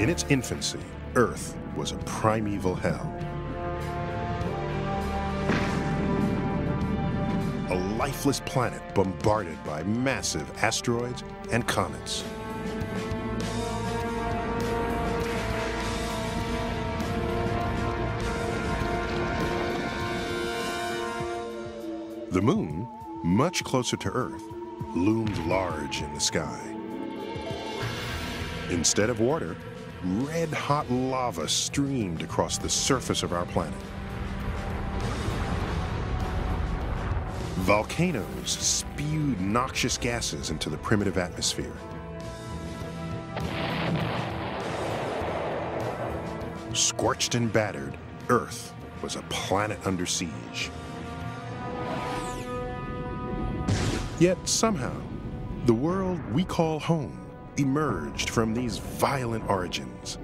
In its infancy, Earth was a primeval hell. A lifeless planet bombarded by massive asteroids and comets. The moon, much closer to Earth, loomed large in the sky. Instead of water, red-hot lava streamed across the surface of our planet. Volcanoes spewed noxious gases into the primitive atmosphere. Scorched and battered, Earth was a planet under siege. Yet somehow, the world we call home emerged from these violent origins.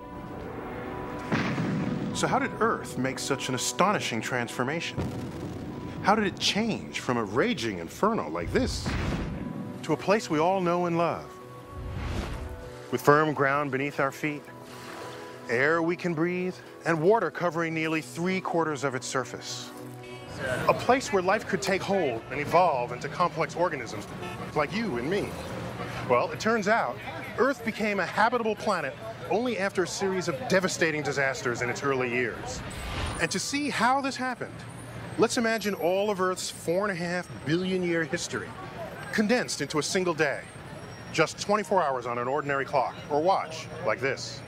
So how did Earth make such an astonishing transformation? How did it change from a raging inferno like this to a place we all know and love? With firm ground beneath our feet, air we can breathe, and water covering nearly 3/4 of its surface. A place where life could take hold and evolve into complex organisms like you and me. Well, it turns out Earth became a habitable planet only after a series of devastating disasters in its early years. And to see how this happened, let's imagine all of Earth's 4.5 billion year history condensed into a single day. Just 24 hours on an ordinary clock or watch like this.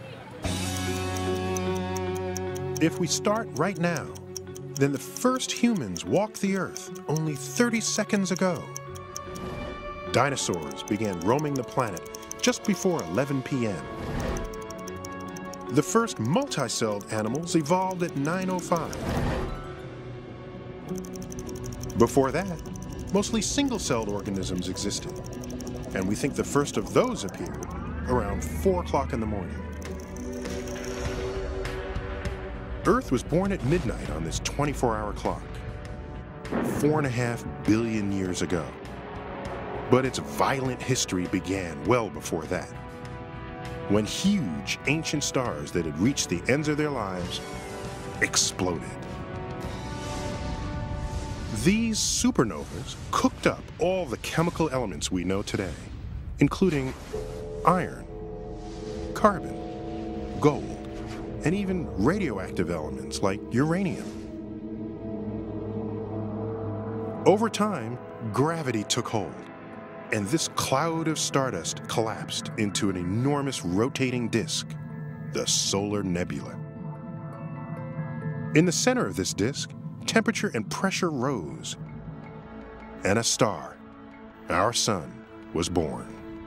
If we start right now, then the first humans walked the Earth only 30 seconds ago. Dinosaurs began roaming the planet just before 11 p.m. The first multicelled animals evolved at 9:05. Before that, mostly single-celled organisms existed, and we think the first of those appeared around 4 o'clock in the morning. Earth was born at midnight on this 24-hour clock, 4.5 billion years ago. But its violent history began well before that, when huge ancient stars that had reached the ends of their lives exploded. These supernovas cooked up all the chemical elements we know today, including iron, carbon, gold, and even radioactive elements like uranium. Over time, gravity took hold, and this cloud of stardust collapsed into an enormous rotating disk, the solar nebula. In the center of this disk, temperature and pressure rose, and a star, our sun, was born.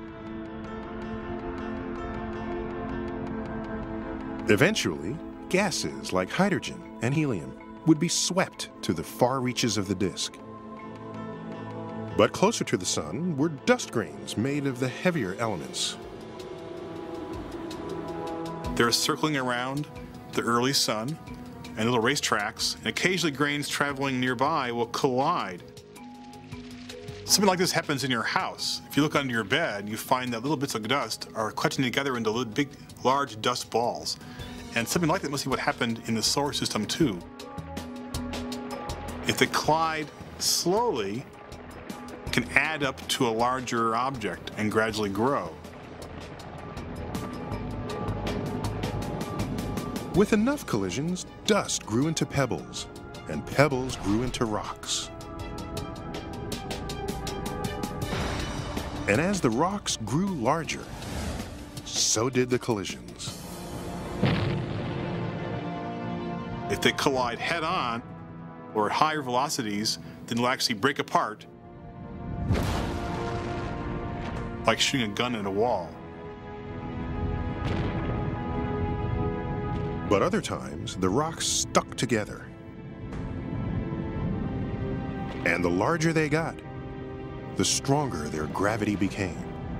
Eventually, gases like hydrogen and helium would be swept to the far reaches of the disk. But closer to the sun were dust grains made of the heavier elements. They're circling around the early sun and little racetracks, and occasionally grains traveling nearby will collide. Something like this happens in your house. If you look under your bed, you find that little bits of dust are collecting together into big, large dust balls. And something like that must be what happened in the solar system too. If they collide slowly, it can add up to a larger object and gradually grow. With enough collisions, dust grew into pebbles, and pebbles grew into rocks. And as the rocks grew larger, so did the collisions. If they collide head-on or at higher velocities, then they'll actually break apart, like shooting a gun at a wall. But other times, the rocks stuck together. And the larger they got, the stronger their gravity became.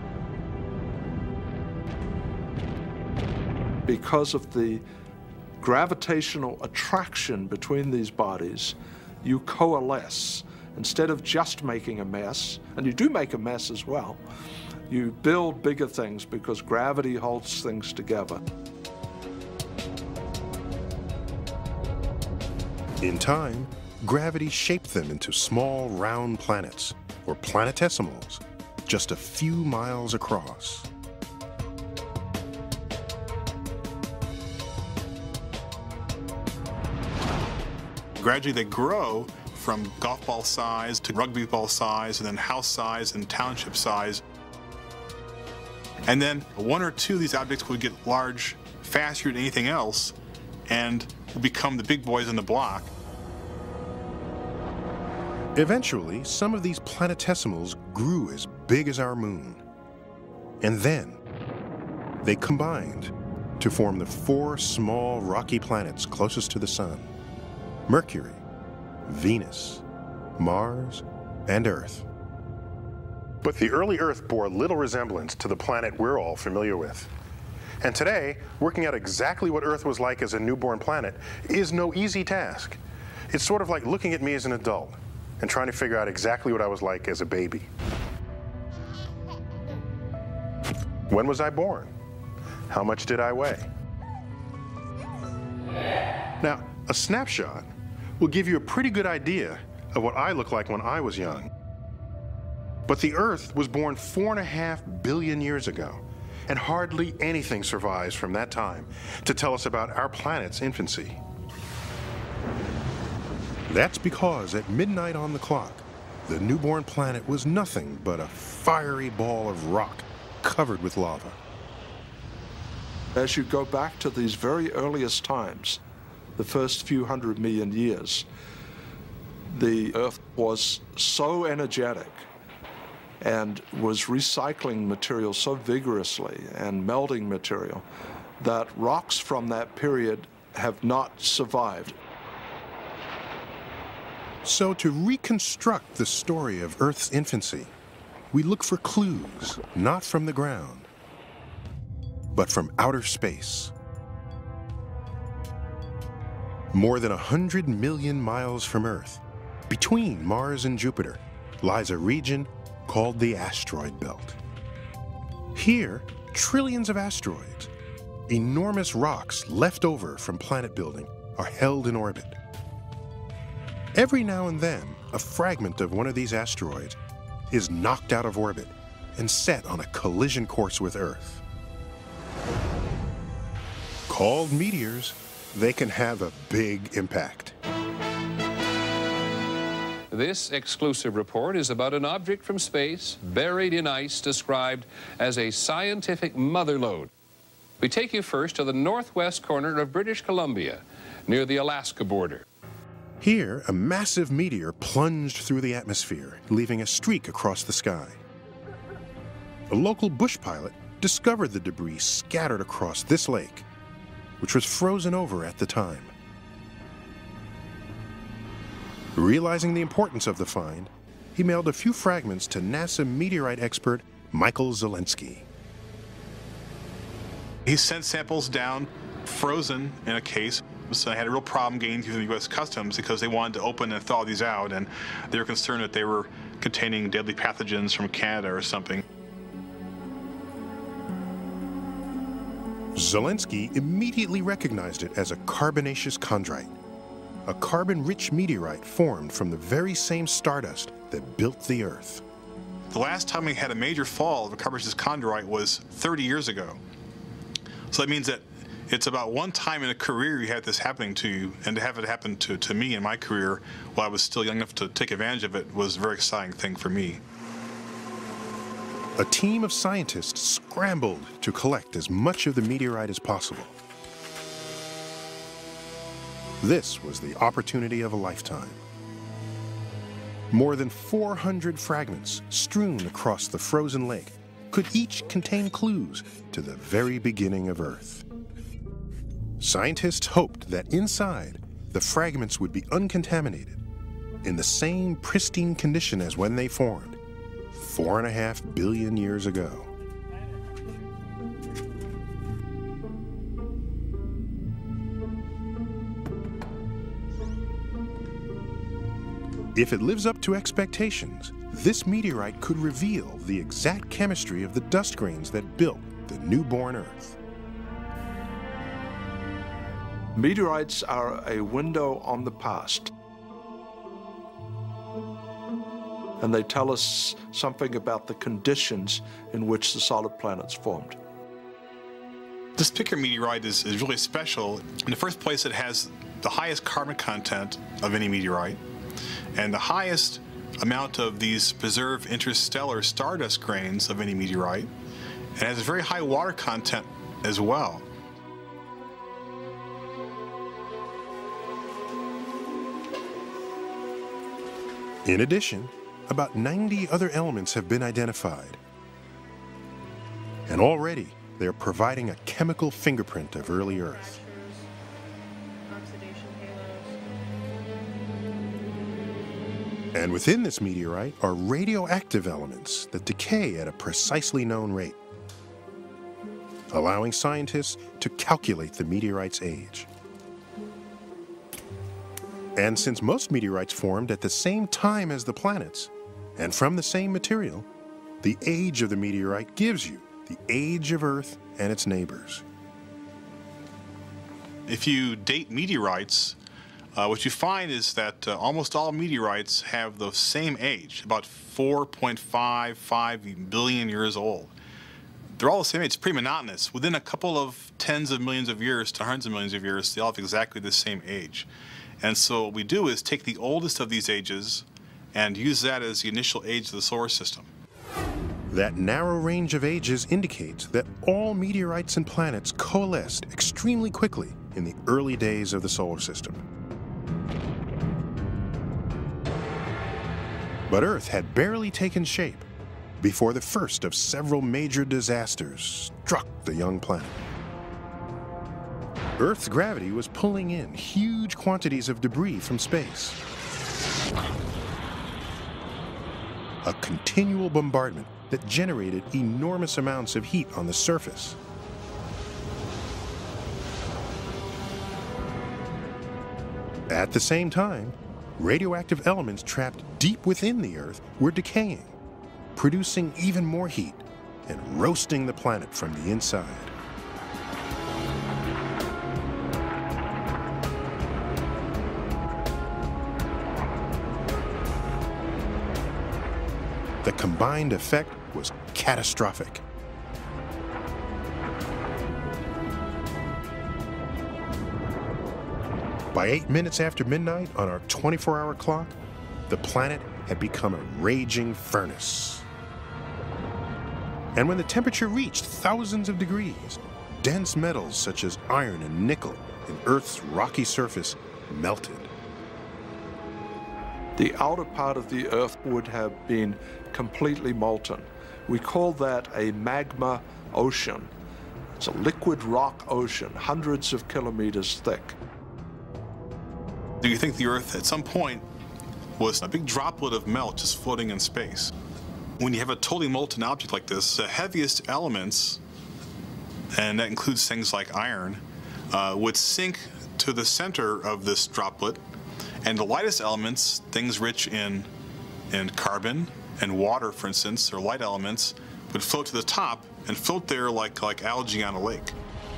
Because of the gravitational attraction between these bodies, you coalesce. Instead of just making a mess, and you do make a mess as well, You build bigger things because gravity holds things together. In time, gravity shaped them into small, round planets, or planetesimals, just a few miles across. Gradually they grow from golf ball size to rugby ball size, and then house size and township size. And then one or two of these objects would get large faster than anything else and will become the big boys on the block. Eventually, some of these planetesimals grew as big as our moon. And then they combined to form the 4 small rocky planets closest to the Sun: Mercury, Venus, Mars, and Earth. But the early Earth bore little resemblance to the planet we're all familiar with. And today, working out exactly what Earth was like as a newborn planet is no easy task. It's sort of like looking at me as an adult and trying to figure out exactly what I was like as a baby. When was I born? How much did I weigh? Now, a snapshot will give you a pretty good idea of what I looked like when I was young. But the Earth was born 4.5 billion years ago, and hardly anything survives from that time to tell us about our planet's infancy. That's because at midnight on the clock, the newborn planet was nothing but a fiery ball of rock covered with lava. As you go back to these very earliest times, the first few 100 million years, the Earth was so energetic and was recycling material so vigorously and melting material that rocks from that period have not survived. So to reconstruct the story of Earth's infancy, we look for clues, not from the ground, but from outer space. More than 100 million miles from Earth, between Mars and Jupiter, lies a region called the asteroid belt. Here, trillions of asteroids, enormous rocks left over from planet building, are held in orbit. Every now and then, a fragment of one of these asteroids is knocked out of orbit and set on a collision course with Earth. Called meteors, they can have a big impact. This exclusive report is about an object from space buried in ice described as a scientific mother lode. We take you first to the northwest corner of British Columbia, near the Alaska border. Here, a massive meteor plunged through the atmosphere, leaving a streak across the sky. A local bush pilot discovered the debris scattered across this lake, which was frozen over at the time. Realizing the importance of the find, he mailed a few fragments to NASA meteorite expert Michael Zelensky. He sent samples down, frozen in a case. So I had a real problem getting through the U.S. Customs because they wanted to open and thaw these out, and they were concerned that they were containing deadly pathogens from Canada or something. Zelensky immediately recognized it as a carbonaceous chondrite, a carbon-rich meteorite formed from the very same stardust that built the Earth. The last time we had a major fall of a carbonaceous chondrite was 30 years ago. So that means that it's about one time in a career you had this happening to you, and to have it happen to me in my career while I was still young enough to take advantage of it was a very exciting thing for me. A team of scientists scrambled to collect as much of the meteorite as possible. This was the opportunity of a lifetime. More than 400 fragments strewn across the frozen lake could each contain clues to the very beginning of Earth. Scientists hoped that inside, the fragments would be uncontaminated, in the same pristine condition as when they formed, 4.5 billion years ago. If it lives up to expectations, this meteorite could reveal the exact chemistry of the dust grains that built the newborn Earth. Meteorites are a window on the past. And they tell us something about the conditions in which the solid planets formed. This particular meteorite is really special. In the first place, it has the highest carbon content of any meteorite and the highest amount of these preserved interstellar stardust grains of any meteorite, and has a very high water content as well. In addition, about 90 other elements have been identified. And already, they're providing a chemical fingerprint of early Earth. And within this meteorite are radioactive elements that decay at a precisely known rate, allowing scientists to calculate the meteorite's age. And since most meteorites formed at the same time as the planets, and from the same material, the age of the meteorite gives you the age of Earth and its neighbors. If you date meteorites, what you find is that almost all meteorites have the same age, about 4.55 billion years old. They're all the same age. It's pretty monotonous. Within a couple of tens of millions of years to hundreds of millions of years, they all have exactly the same age. And so what we do is take the oldest of these ages and use that as the initial age of the solar system. That narrow range of ages indicates that all meteorites and planets coalesced extremely quickly in the early days of the solar system. But Earth had barely taken shape before the first of several major disasters struck the young planet. Earth's gravity was pulling in huge quantities of debris from space. A continual bombardment that generated enormous amounts of heat on the surface. At the same time, radioactive elements trapped deep within the Earth were decaying, producing even more heat and roasting the planet from the inside. The combined effect was catastrophic. By 8 minutes after midnight on our 24-hour clock, the planet had become a raging furnace. And when the temperature reached thousands of degrees, dense metals such as iron and nickel in Earth's rocky surface melted. The outer part of the Earth would have been completely molten. We call that a magma ocean. It's a liquid rock ocean, hundreds of kilometers thick. Do you think the Earth at some point was a big droplet of melt just floating in space? When you have a totally molten object like this, the heaviest elements, and that includes things like iron, would sink to the center of this droplet, and the lightest elements, things rich in carbon and water, for instance, or light elements, would float to the top and float there like algae on a lake.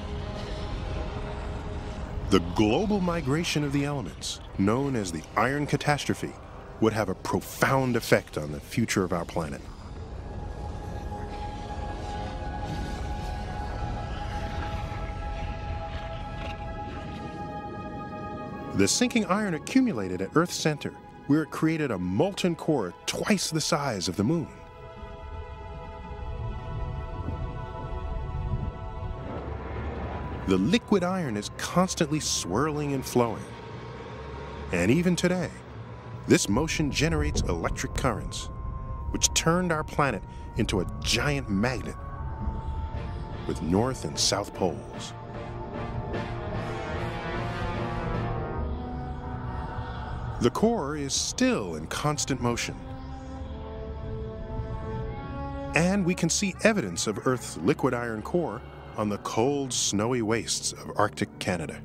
The global migration of the elements, known as the iron catastrophe, would have a profound effect on the future of our planet. The sinking iron accumulated at Earth's center, where it created a molten core twice the size of the moon. The liquid iron is constantly swirling and flowing. And even today, this motion generates electric currents, which turned our planet into a giant magnet with north and south poles. The core is still in constant motion. And we can see evidence of Earth's liquid iron core on the cold, snowy wastes of Arctic Canada.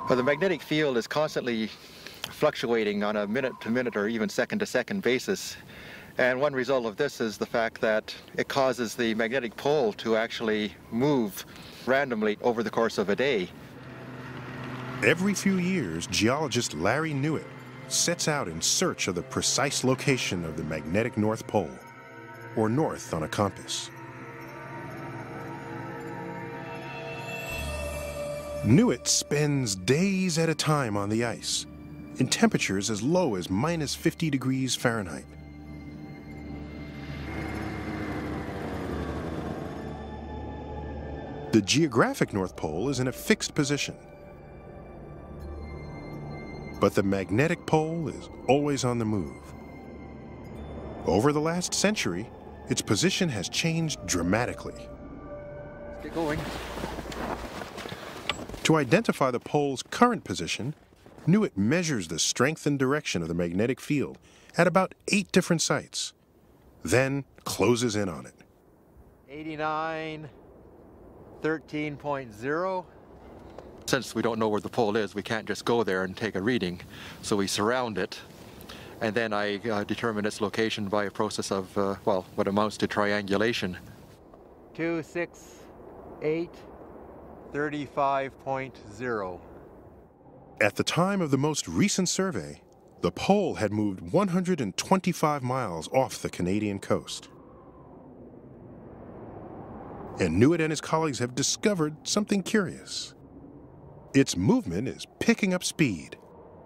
Well, the magnetic field is constantly fluctuating on a minute-to-minute or even second-to-second basis. And one result of this is the fact that it causes the magnetic pole to actually move randomly over the course of a day. Every few years, geologist Larry Newitt sets out in search of the precise location of the magnetic North Pole, or north on a compass. Newitt spends days at a time on the ice, in temperatures as low as minus 50 degrees Fahrenheit. The geographic North Pole is in a fixed position, but the magnetic pole is always on the move. Over the last century, its position has changed dramatically. Let's get going. To identify the pole's current position, Newitt measures the strength and direction of the magnetic field at about 8 different sites, then closes in on it. 89, 13.0. Since we don't know where the pole is, we can't just go there and take a reading, so we surround it, and then I determine its location by a process of, well, what amounts to triangulation. 268. 35.0. At the time of the most recent survey, the pole had moved 125 miles off the Canadian coast. And Newitt and his colleagues have discovered something curious. Its movement is picking up speed.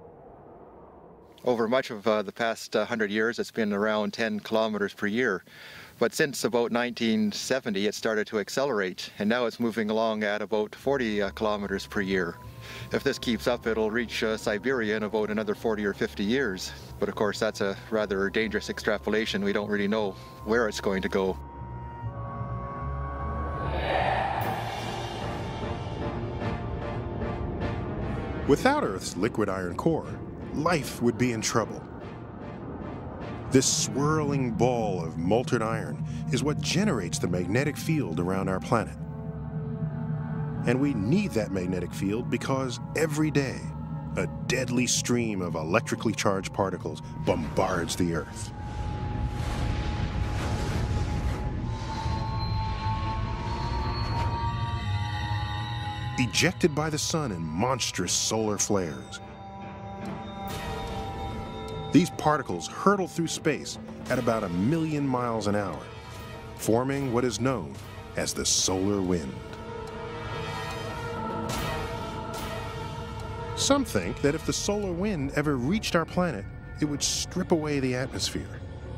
Over much of the past 100 years, it's been around 10 kilometers per year. But since about 1970, it started to accelerate, and now it's moving along at about 40 kilometers per year. If this keeps up, it'll reach Siberia in about another 40 or 50 years. But of course, that's a rather dangerous extrapolation. We don't really know where it's going to go. Without Earth's liquid iron core, life would be in trouble. This swirling ball of molten iron is what generates the magnetic field around our planet. And we need that magnetic field because every day, a deadly stream of electrically charged particles bombards the Earth. Ejected by the sun in monstrous solar flares, these particles hurtle through space at about 1 million miles an hour, forming what is known as the solar wind. Some think that if the solar wind ever reached our planet, it would strip away the atmosphere.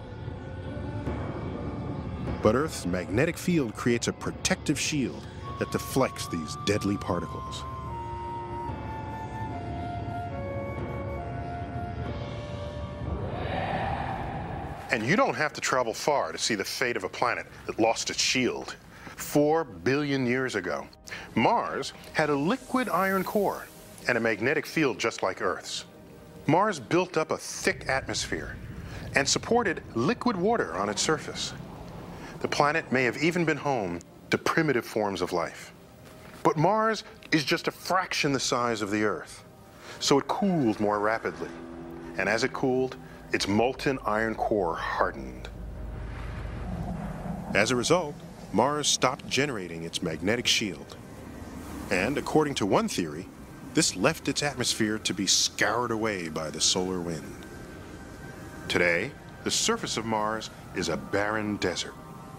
But Earth's magnetic field creates a protective shield that deflects these deadly particles. And you don't have to travel far to see the fate of a planet that lost its shield. 4 billion years ago, Mars had a liquid iron core and a magnetic field just like Earth's. Mars built up a thick atmosphere and supported liquid water on its surface. The planet may have even been home to primitive forms of life. But Mars is just a fraction the size of the Earth, so it cooled more rapidly. And as it cooled, its molten iron core hardened. As a result, Mars stopped generating its magnetic shield. And according to one theory, this left its atmosphere to be scoured away by the solar wind. Today, the surface of Mars is a barren desert.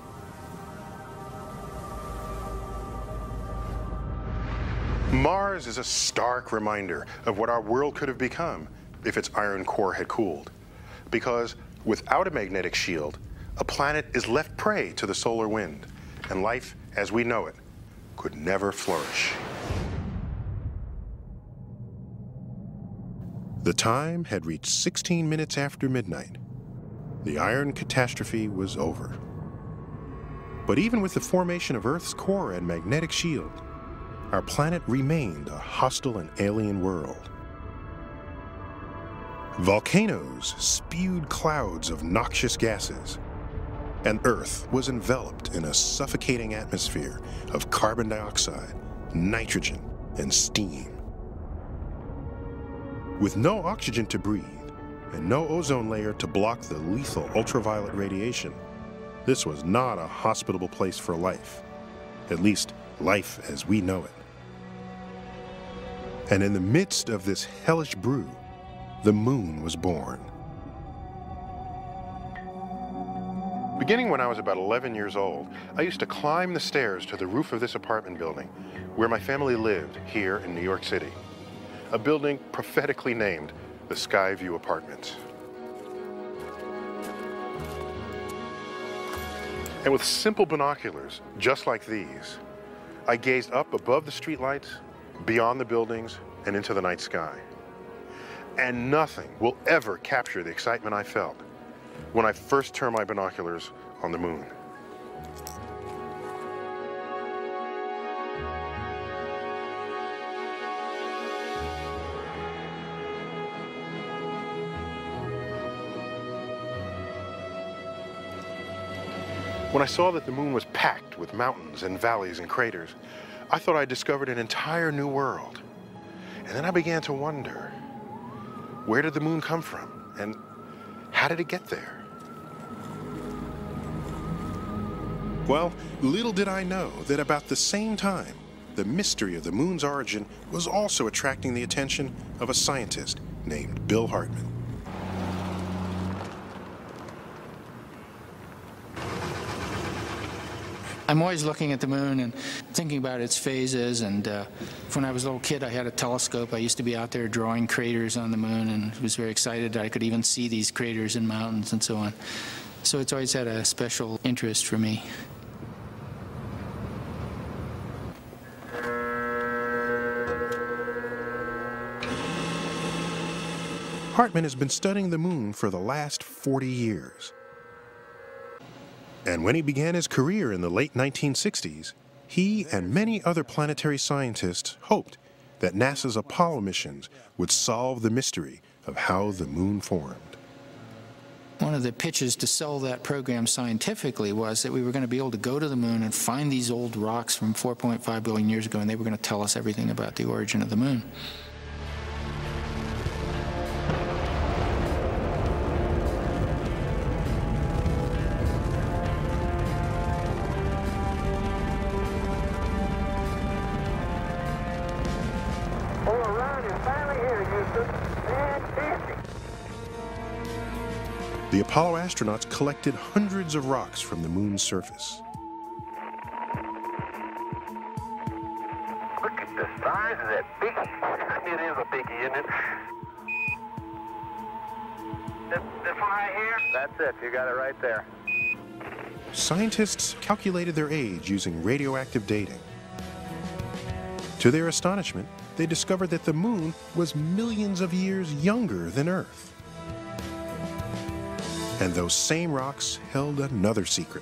Mars is a stark reminder of what our world could have become if its iron core had cooled. Because without a magnetic shield, a planet is left prey to the solar wind, and life as we know it could never flourish. The time had reached 16 minutes after midnight. The iron catastrophe was over. But even with the formation of Earth's core and magnetic shield, our planet remained a hostile and alien world. Volcanoes spewed clouds of noxious gases, and Earth was enveloped in a suffocating atmosphere of carbon dioxide, nitrogen, and steam. With no oxygen to breathe and no ozone layer to block the lethal ultraviolet radiation, this was not a hospitable place for life, at least life as we know it. And in the midst of this hellish brew, the moon was born. Beginning when I was about 11 years old, I used to climb the stairs to the roof of this apartment building where my family lived here in New York City, a building prophetically named the Skyview Apartments. And with simple binoculars just like these, I gazed up above the streetlights, beyond the buildings, and into the night sky. And nothing will ever capture the excitement I felt when I first turned my binoculars on the moon. When I saw that the moon was packed with mountains and valleys and craters, I thought I discovered an entire new world. And then I began to wonder, where did the moon come from? And how did it get there? Well, little did I know that about the same time, the mystery of the moon's origin was also attracting the attention of a scientist named Bill Hartman. I'm always looking at the moon and thinking about its phases, and when I was a little kid I had a telescope. I used to be out there drawing craters on the moon and was very excited that I could even see these craters in mountains and so on. So it's always had a special interest for me. Hartman has been studying the moon for the last 40 years. And when he began his career in the late 1960s, he and many other planetary scientists hoped that NASA's Apollo missions would solve the mystery of how the moon formed. One of the pitches to sell that program scientifically was that we were going to be able to go to the moon and find these old rocks from 4.5 billion years ago, and they were going to tell us everything about the origin of the moon. The Apollo astronauts collected hundreds of rocks from the moon's surface. Look at the size of that biggie. It is a biggie, isn't it? This one right here? That's it. You got it right there. Scientists calculated their age using radioactive dating. To their astonishment, they discovered that the moon was millions of years younger than Earth. And those same rocks held another secret.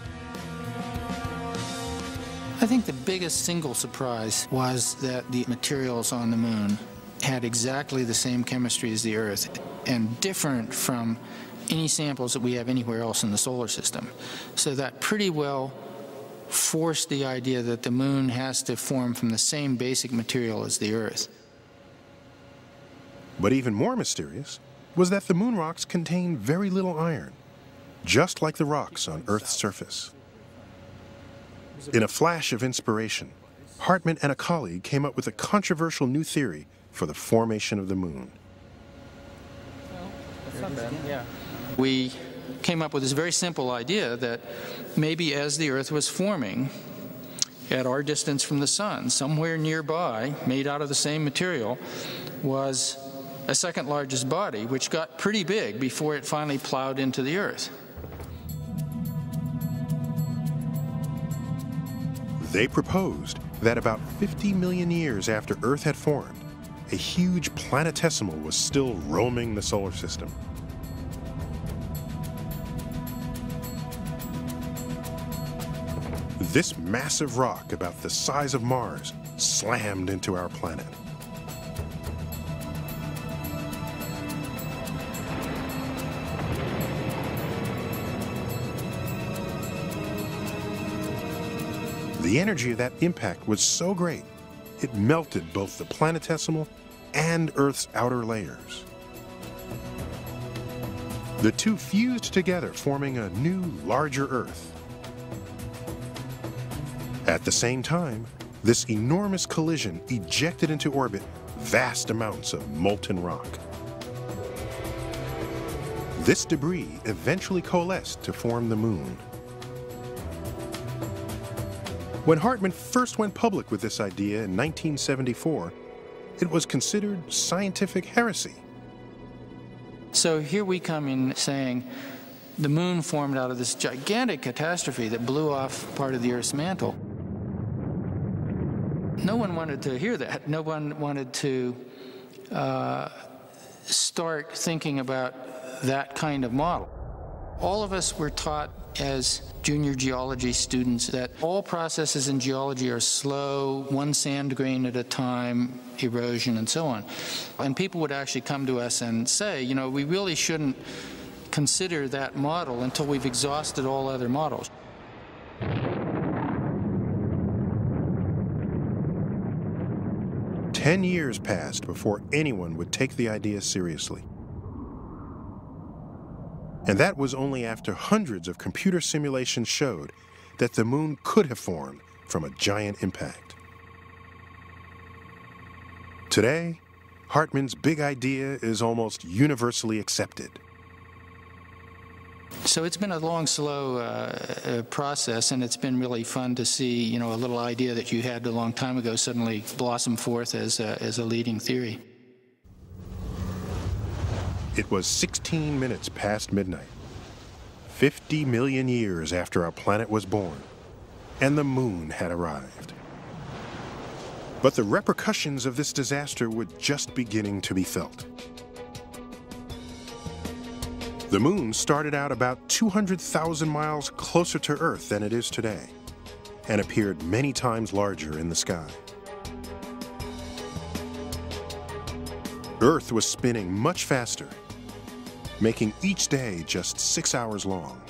I think the biggest single surprise was that the materials on the moon had exactly the same chemistry as the Earth and different from any samples that we have anywhere else in the solar system. So that pretty well forced the idea that the moon has to form from the same basic material as the Earth. But even more mysterious was that the moon rocks contain very little iron, just like the rocks on Earth's surface. In a flash of inspiration, Hartman and a colleague came up with a controversial new theory for the formation of the moon. We came up with this very simple idea that maybe as the Earth was forming, at our distance from the sun, somewhere nearby, made out of the same material, was a second largest body, which got pretty big before it finally plowed into the Earth. They proposed that about 50 million years after Earth had formed, a huge planetesimal was still roaming the solar system. This massive rock, about the size of Mars, slammed into our planet. The energy of that impact was so great, it melted both the planetesimal and Earth's outer layers. The two fused together, forming a new, larger Earth. At the same time, this enormous collision ejected into orbit vast amounts of molten rock. This debris eventually coalesced to form the Moon. When Hartmann first went public with this idea in 1974, it was considered scientific heresy. So here we come in saying the Moon formed out of this gigantic catastrophe that blew off part of the Earth's mantle. No one wanted to hear that. No one wanted to start thinking about that kind of model. All of us were taught as junior geology students that all processes in geology are slow, one sand grain at a time, erosion, and so on. And people would actually come to us and say, you know, we really shouldn't consider that model until we've exhausted all other models. Ten years passed before anyone would take the idea seriously. And that was only after hundreds of computer simulations showed that the Moon could have formed from a giant impact. Today, Hartmann's big idea is almost universally accepted. So it's been a long, slow process, and it's been really fun to see, you know, a little idea that you had a long time ago suddenly blossom forth as a leading theory. It was 16 minutes past midnight, 50 million years after our planet was born, and the Moon had arrived. But the repercussions of this disaster were just beginning to be felt. The Moon started out about 200,000 miles closer to Earth than it is today, and appeared many times larger in the sky. Earth was spinning much faster, making each day just 6 hours long.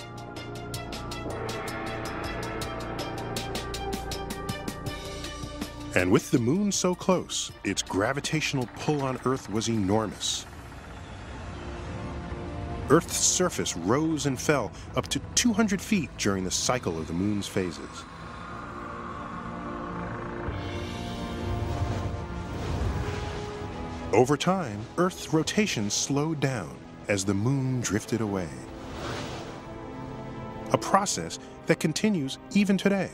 And with the Moon so close, its gravitational pull on Earth was enormous. Earth's surface rose and fell up to 200 feet during the cycle of the Moon's phases. Over time, Earth's rotation slowed down as the Moon drifted away. A process that continues even today.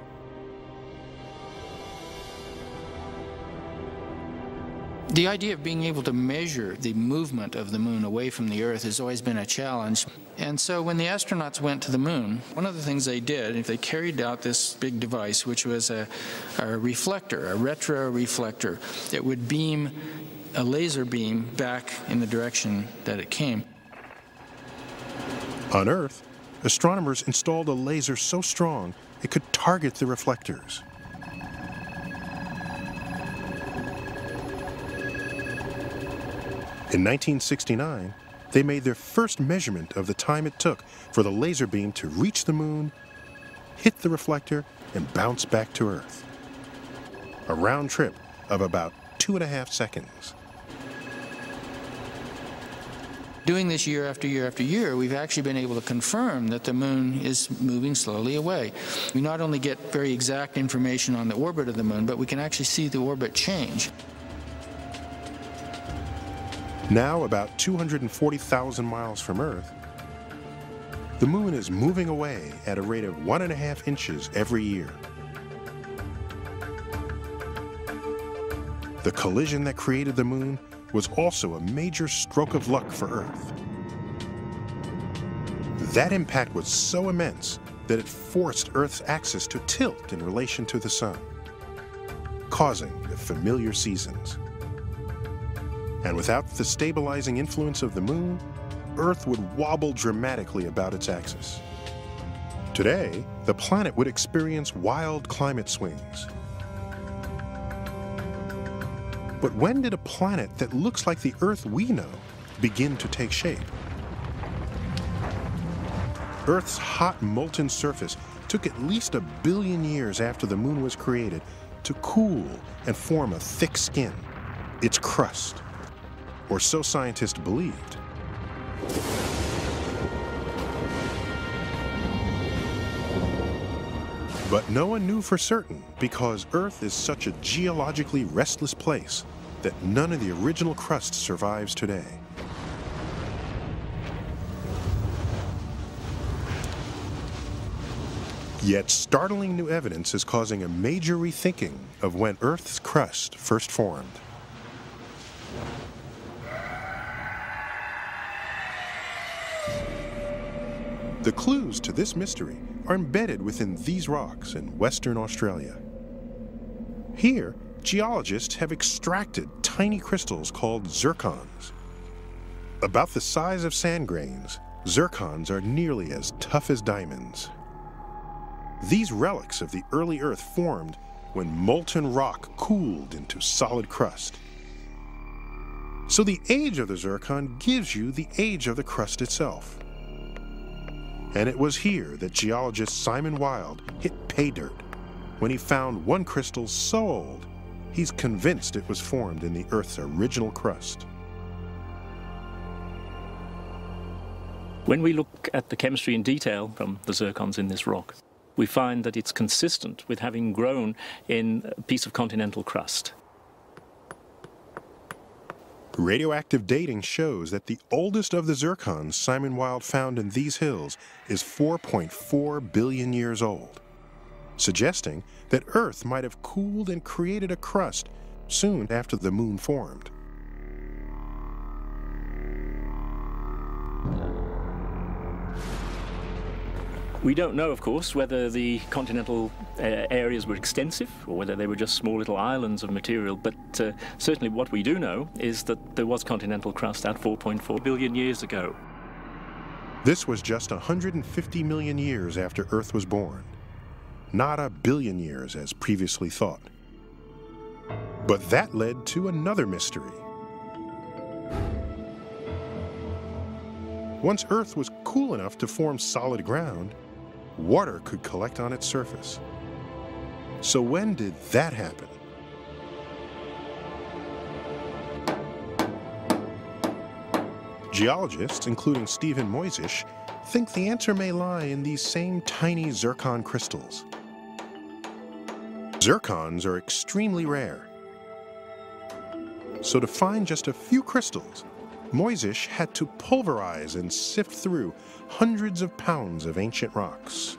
The idea of being able to measure the movement of the Moon away from the Earth has always been a challenge. And so when the astronauts went to the Moon, one of the things they did, they carried out this big device, which was a reflector, a retroreflector, that would beam a laser beam back in the direction that it came. On Earth, astronomers installed a laser so strong it could target the reflectors. In 1969, they made their first measurement of the time it took for the laser beam to reach the Moon, hit the reflector, and bounce back to Earth. A round trip of about 2.5 seconds. Doing this year after year after year, we've actually been able to confirm that the Moon is moving slowly away. We not only get very exact information on the orbit of the Moon, but we can actually see the orbit change. Now, about 240,000 miles from Earth, the Moon is moving away at a rate of 1.5 inches every year. The collision that created the Moon was also a major stroke of luck for Earth. That impact was so immense that it forced Earth's axis to tilt in relation to the Sun, causing the familiar seasons. And without the stabilizing influence of the Moon, Earth would wobble dramatically about its axis. Today, the planet would experience wild climate swings. But when did a planet that looks like the Earth we know begin to take shape? Earth's hot, molten surface took at least 1 billion years after the Moon was created to cool and form a thick skin, its crust, or so scientists believed. But no one knew for certain because Earth is such a geologically restless place that none of the original crust survives today. Yet startling new evidence is causing a major rethinking of when Earth's crust first formed. The clues to this mystery are embedded within these rocks in Western Australia. Here, geologists have extracted tiny crystals called zircons. About the size of sand grains, zircons are nearly as tough as diamonds. These relics of the early Earth formed when molten rock cooled into solid crust. So the age of the zircon gives you the age of the crust itself. And it was here that geologist Simon Wilde hit pay dirt when he found one crystal so old, he's convinced it was formed in the Earth's original crust. When we look at the chemistry in detail from the zircons in this rock, we find that it's consistent with having grown in a piece of continental crust. Radioactive dating shows that the oldest of the zircons Simon Wilde found in these hills is 4.4 billion years old, suggesting that Earth might have cooled and created a crust soon after the moon formed. We don't know, of course, whether the continental areas were extensive or whether they were just small little islands of material, but certainly what we do know is that there was continental crust at 4.4 billion years ago. This was just 150 million years after Earth was born, not a billion years as previously thought. But that led to another mystery. Once Earth was cool enough to form solid ground, water could collect on its surface. So when did that happen? Geologists, including Stephen Moisish, think the answer may lie in these same tiny zircon crystals. Zircons are extremely rare. So to find just a few crystals, Moisish had to pulverize and sift through hundreds of pounds of ancient rocks.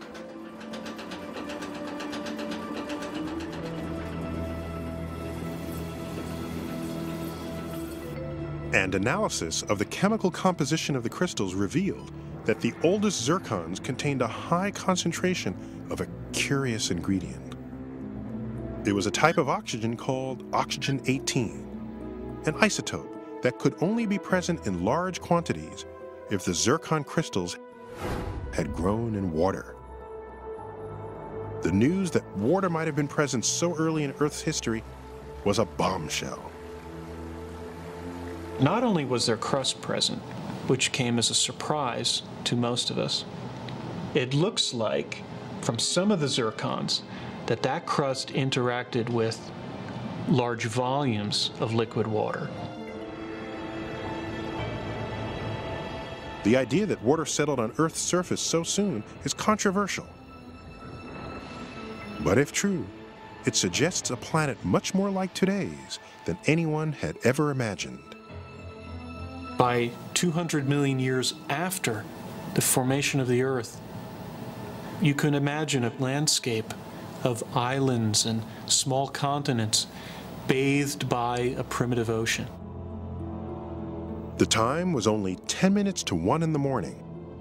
And analysis of the chemical composition of the crystals revealed that the oldest zircons contained a high concentration of a curious ingredient. It was a type of oxygen called oxygen-18, an isotope that could only be present in large quantities if the zircon crystals had grown in water. The news that water might have been present so early in Earth's history was a bombshell. Not only was there crust present, which came as a surprise to most of us, it looks like, from some of the zircons, that that crust interacted with large volumes of liquid water. The idea that water settled on Earth's surface so soon is controversial. But if true, it suggests a planet much more like today's than anyone had ever imagined. By 200 million years after the formation of the Earth, you can imagine a landscape of islands and small continents bathed by a primitive ocean. The time was only 10 minutes to 1 in the morning.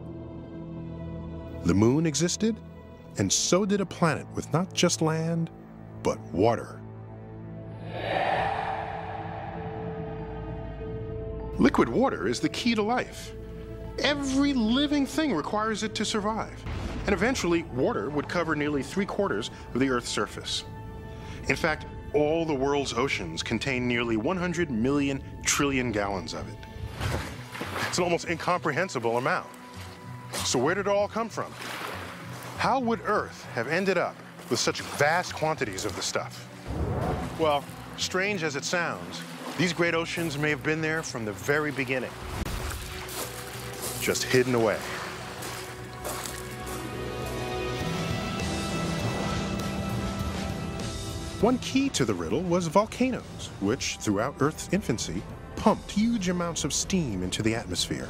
The moon existed, and so did a planet with not just land, but water. Liquid water is the key to life. Every living thing requires it to survive. And eventually, water would cover nearly 3/4 of the Earth's surface. In fact, all the world's oceans contain nearly 100 million trillion gallons of it. It's an almost incomprehensible amount. So where did it all come from? How would Earth have ended up with such vast quantities of the stuff? Well, strange as it sounds, These great oceans may have been there from the very beginning, just hidden away. One key to the riddle was volcanoes, which, throughout Earth's infancy, pumped huge amounts of steam into the atmosphere.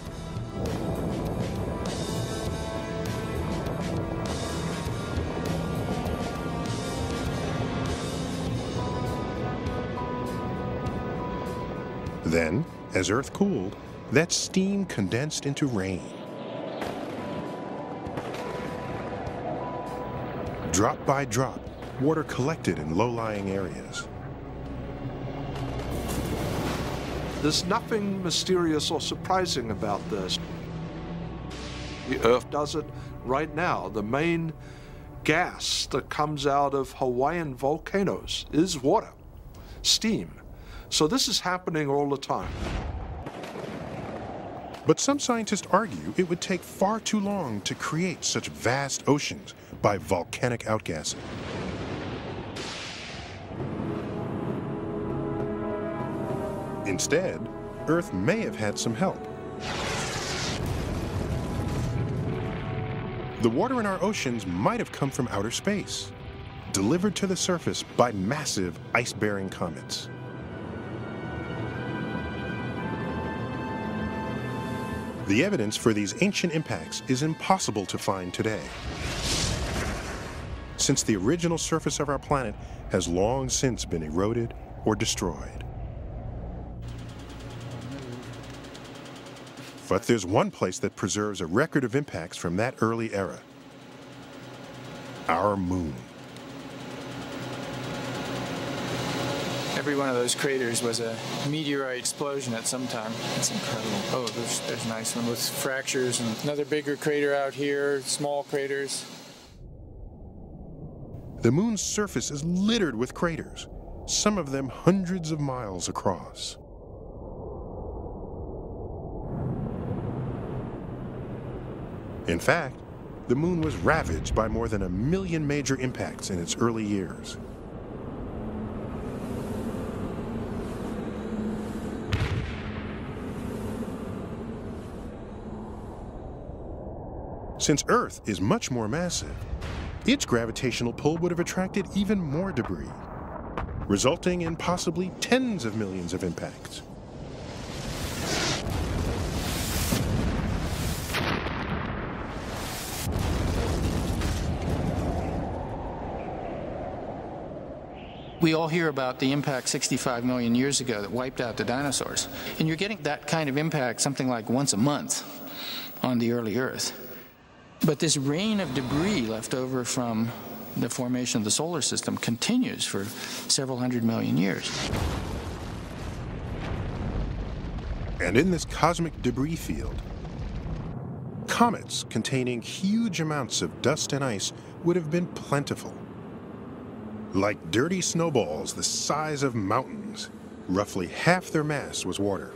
Then, as Earth cooled, that steam condensed into rain. Drop by drop, water collected in low-lying areas. There's nothing mysterious or surprising about this. The Earth does it right now. The main gas that comes out of Hawaiian volcanoes is water, steam. So this is happening all the time. But some scientists argue it would take far too long to create such vast oceans by volcanic outgassing. Instead, Earth may have had some help. The water in our oceans might have come from outer space, delivered to the surface by massive ice-bearing comets. The evidence for these ancient impacts is impossible to find today, since the original surface of our planet has long since been eroded or destroyed. But there's one place that preserves a record of impacts from that early era: our moon. Every one of those craters was a meteorite explosion at some time. It's incredible. Oh, there's a nice one with fractures, and another bigger crater out here, small craters. The moon's surface is littered with craters, some of them hundreds of miles across. In fact, the moon was ravaged by more than 1 million major impacts in its early years. Since Earth is much more massive, its gravitational pull would have attracted even more debris, resulting in possibly tens of millions of impacts. We all hear about the impact 65 million years ago that wiped out the dinosaurs. And you're getting that kind of impact something like once a month on the early Earth. But this rain of debris left over from the formation of the solar system continues for several hundred million years. And in this cosmic debris field, comets containing huge amounts of dust and ice would have been plentiful. Like dirty snowballs the size of mountains, roughly half their mass was water.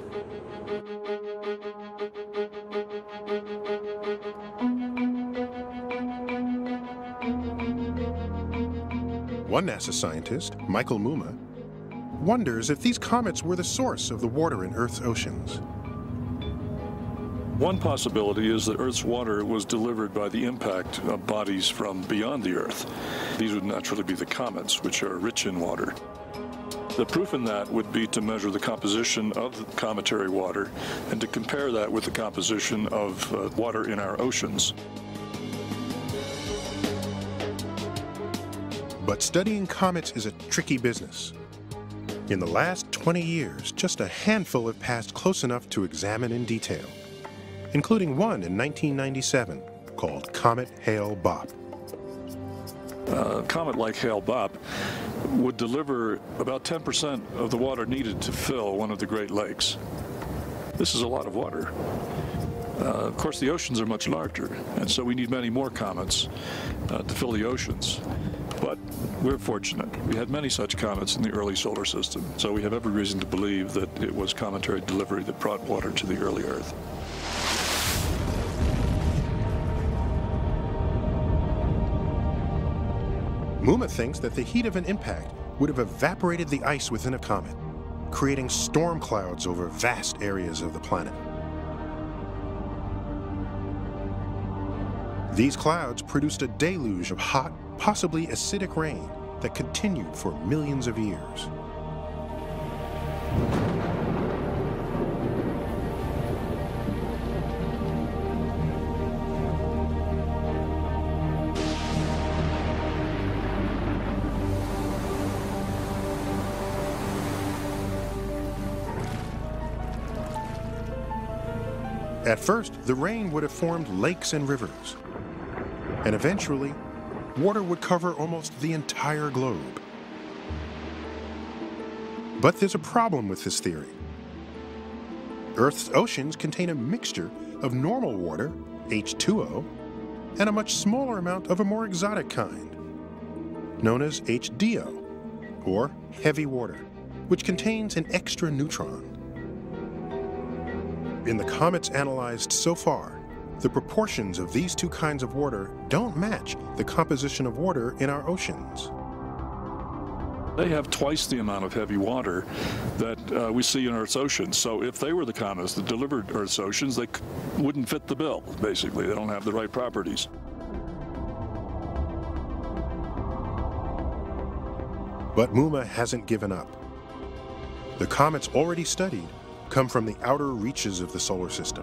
One NASA scientist, Michael Muma, wonders if these comets were the source of the water in Earth's oceans. One possibility is that Earth's water was delivered by the impact of bodies from beyond the Earth. These would naturally be the comets, which are rich in water. The proof in that would be to measure the composition of the cometary water and to compare that with the composition of water in our oceans. But studying comets is a tricky business. In the last 20 years, just a handful have passed close enough to examine in detail, including one in 1997 called Comet Hale-Bopp. A comet like Hale-Bopp would deliver about 10% of the water needed to fill one of the Great Lakes. This is a lot of water. Of course, the oceans are much larger, and so we need many more comets to fill the oceans. But we're fortunate. We had many such comets in the early solar system, so we have every reason to believe that it was cometary delivery that brought water to the early Earth. Muma thinks that the heat of an impact would have evaporated the ice within a comet, creating storm clouds over vast areas of the planet. These clouds produced a deluge of hot, possibly acidic rain that continued for millions of years. At first, the rain would have formed lakes and rivers, and eventually, water would cover almost the entire globe. But there's a problem with this theory. Earth's oceans contain a mixture of normal water, H2O, and a much smaller amount of a more exotic kind, known as HDO, or heavy water, which contains an extra neutron. In the comets analyzed so far, the proportions of these two kinds of water don't match the composition of water in our oceans. They have twice the amount of heavy water that we see in Earth's oceans. So if they were the comets that delivered Earth's oceans, they wouldn't fit the bill, basically. They don't have the right properties. But Mumma hasn't given up. The comets already studied come from the outer reaches of the solar system.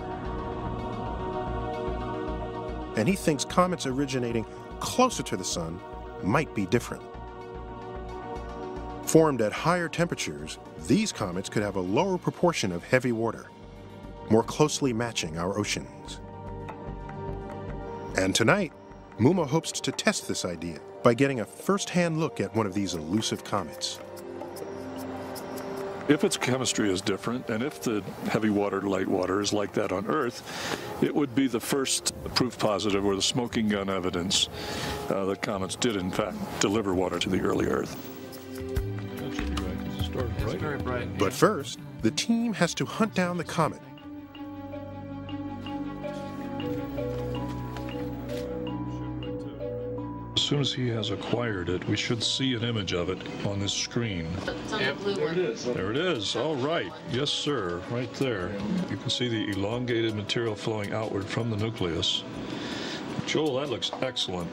And he thinks comets originating closer to the sun might be different. Formed at higher temperatures, these comets could have a lower proportion of heavy water, more closely matching our oceans. And tonight, Mumma hopes to test this idea by getting a first-hand look at one of these elusive comets. If its chemistry is different, and if the heavy water to light water is like that on Earth, it would be the first proof positive or the smoking gun evidence that comets did, in fact, deliver water to the early Earth. That should be right, because it started bright. Very bright. But first, the team has to hunt down the comet. As soon as he has acquired it, we should see an image of it on this screen. It's on the blue one. There it is. All right. Yes, sir. Right there. You can see the elongated material flowing outward from the nucleus. Joel, that looks excellent.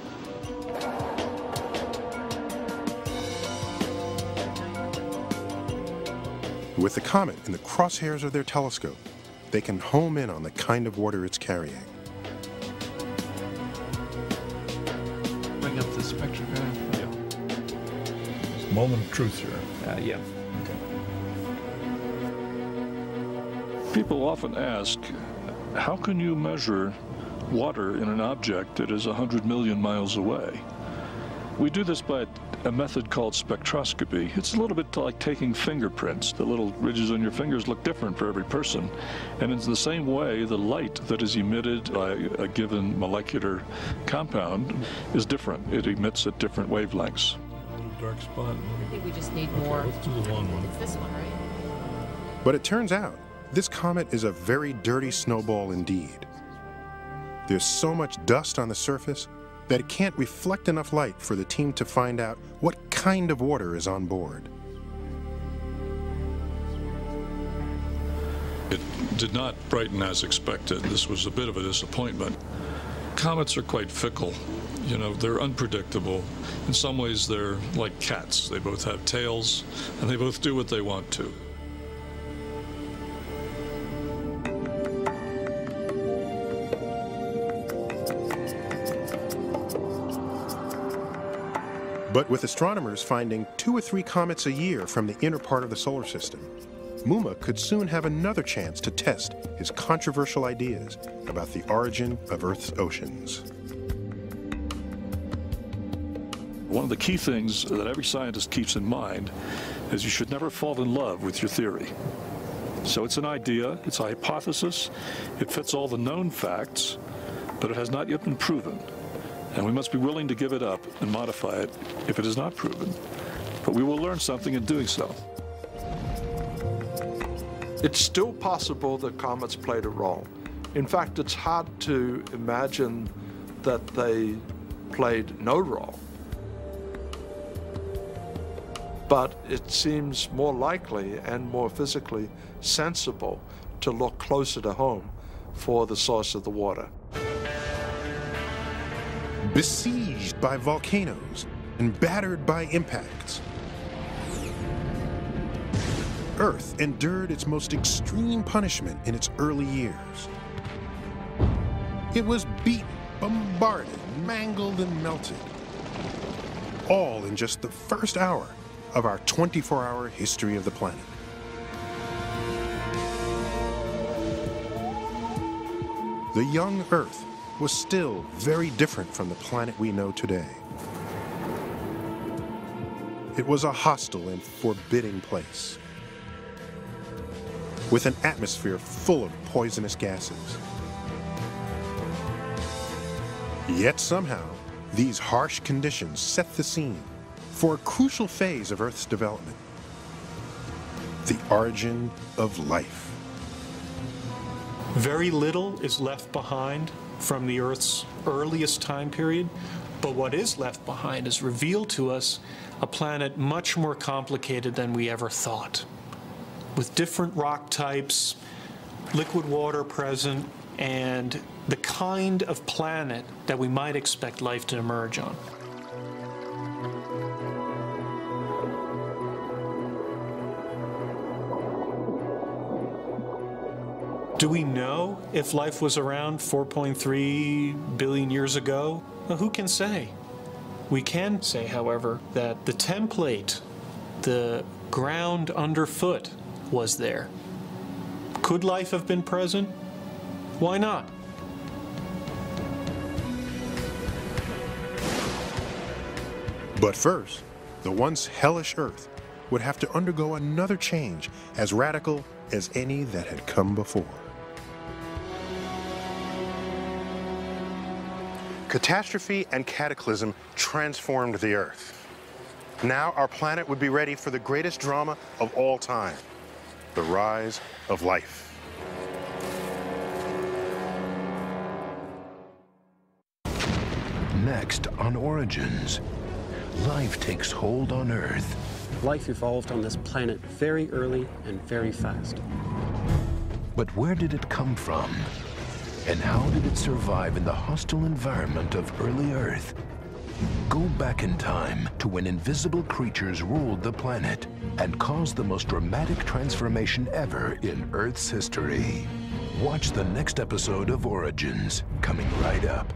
With the comet in the crosshairs of their telescope, they can home in on the kind of water it's carrying. Bring up the spectrograph. Yeah. Moment of truth here. Yeah. People often ask, how can you measure water in an object that is 100 million miles away? We do this by a method called spectroscopy. It's a little bit like taking fingerprints. The little ridges on your fingers look different for every person. And in the same way, the light that is emitted by a given molecular compound is different. It emits at different wavelengths. A little dark spot. I think we just need more. Let's do the long one. It's this one, right? But it turns out, this comet is a very dirty snowball indeed. There's so much dust on the surface that it can't reflect enough light for the team to find out what kind of water is on board. It did not brighten as expected. This was a bit of a disappointment. Comets are quite fickle. You know, they're unpredictable. In some ways, they're like cats. They both have tails, and they both do what they want to. But with astronomers finding 2 or 3 comets a year from the inner part of the solar system, Mumma could soon have another chance to test his controversial ideas about the origin of Earth's oceans. One of the key things that every scientist keeps in mind is you should never fall in love with your theory. So it's an idea, it's a hypothesis, it fits all the known facts, but it has not yet been proven. And we must be willing to give it up and modify it if it is not proven. But we will learn something in doing so. It's still possible that comets played a role. In fact, it's hard to imagine that they played no role. But it seems more likely and more physically sensible to look closer to home for the source of the water. Besieged by volcanoes and battered by impacts, Earth endured its most extreme punishment in its early years. It was beaten, bombarded, mangled, and melted, all in just the first hour of our 24-hour history of the planet. The young Earth was still very different from the planet we know today. It was a hostile and forbidding place, with an atmosphere full of poisonous gases. Yet somehow, these harsh conditions set the scene for a crucial phase of Earth's development: the origin of life. Very little is left behind from the Earth's earliest time period, but what is left behind is revealed to us a planet much more complicated than we ever thought, with different rock types, liquid water present, and the kind of planet that we might expect life to emerge on. Do we know if life was around 4.3 billion years ago? Well, who can say? We can say, however, that the template, the ground underfoot, was there. Could life have been present? Why not? But first, the once hellish Earth would have to undergo another change as radical as any that had come before. Catastrophe and cataclysm transformed the Earth. Now our planet would be ready for the greatest drama of all time: the rise of life. Next on Origins, life takes hold on Earth. Life evolved on this planet very early and very fast. But where did it come from? And how did it survive in the hostile environment of early Earth? Go back in time to when invisible creatures ruled the planet and caused the most dramatic transformation ever in Earth's history. Watch the next episode of Origins, coming right up.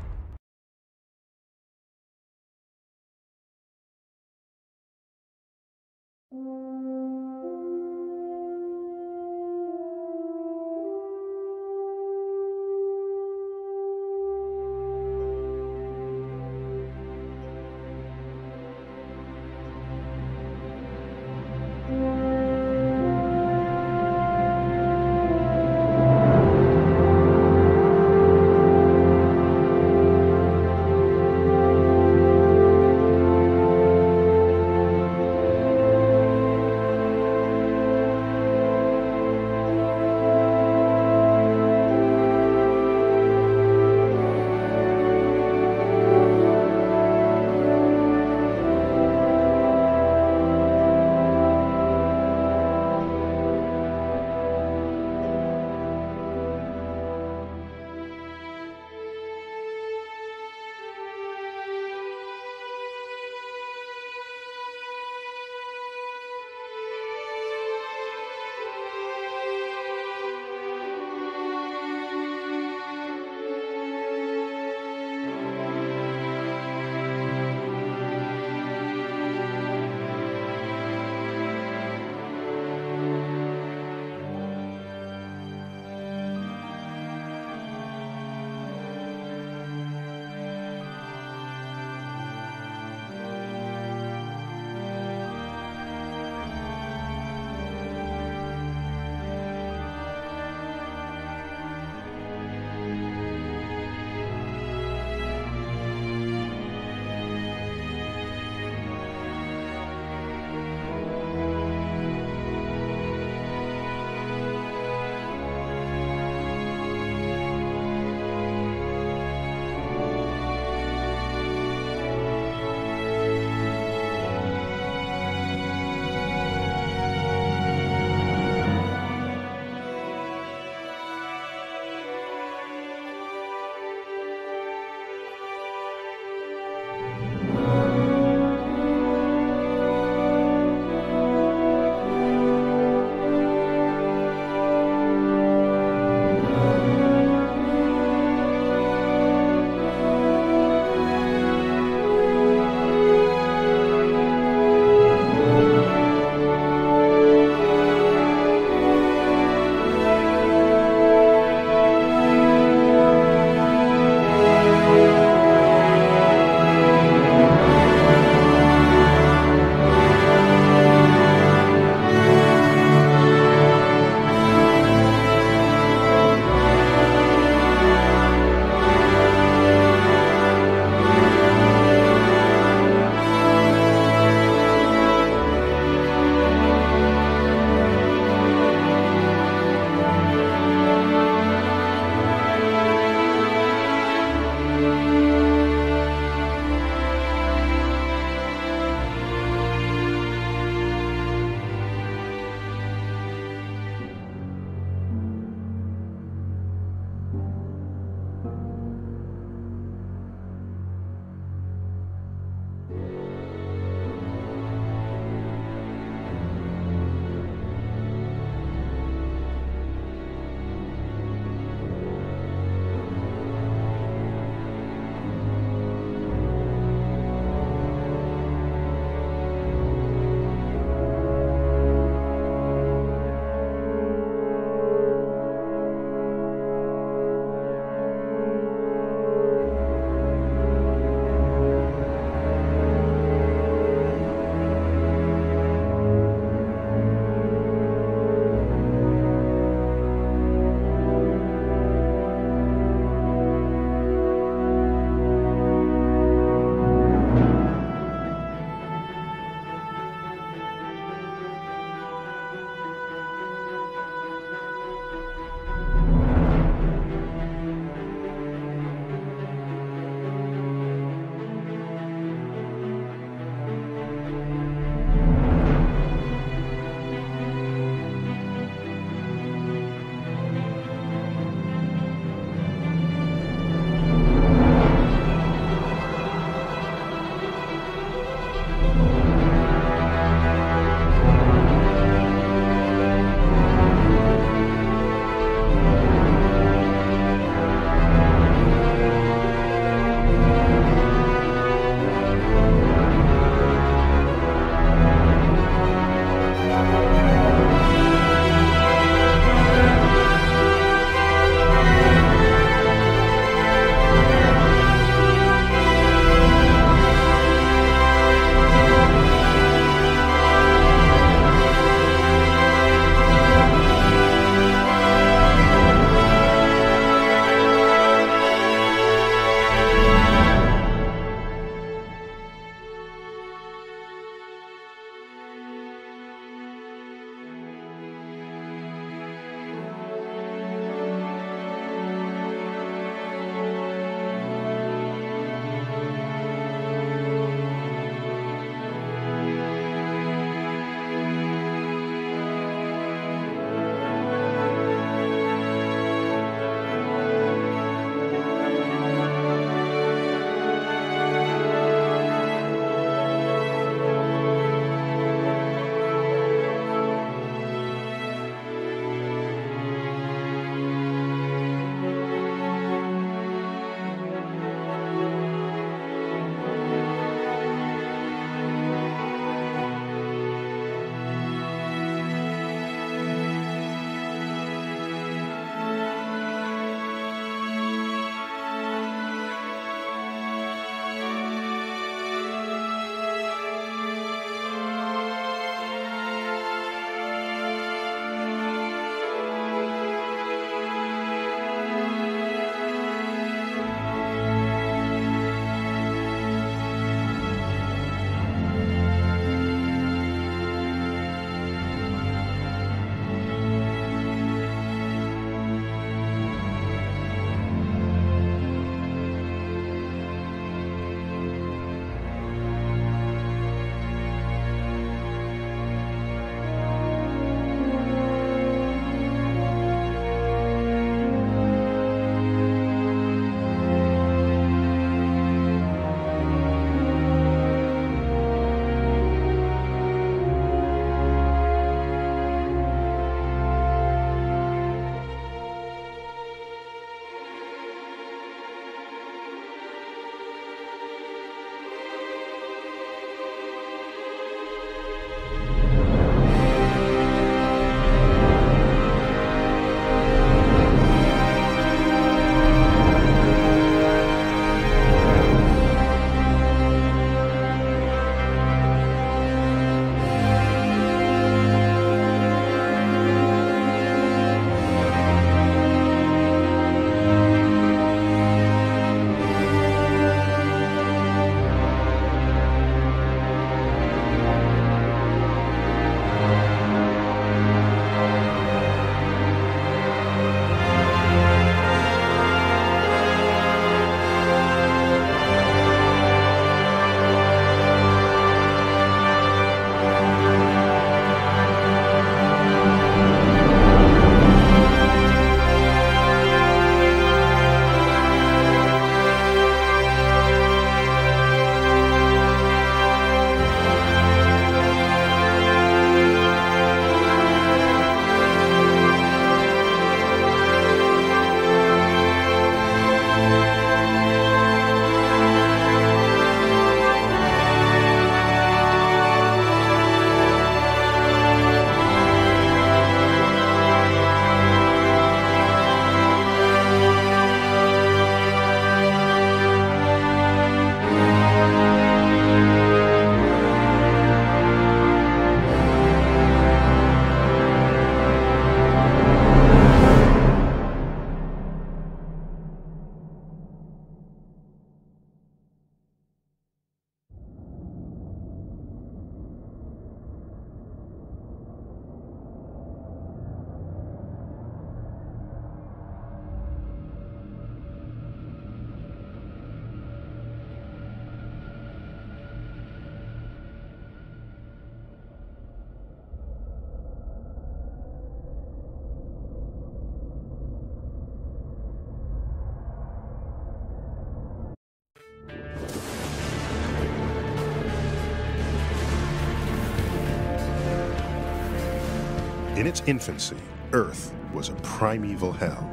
In its infancy, Earth was a primeval hell.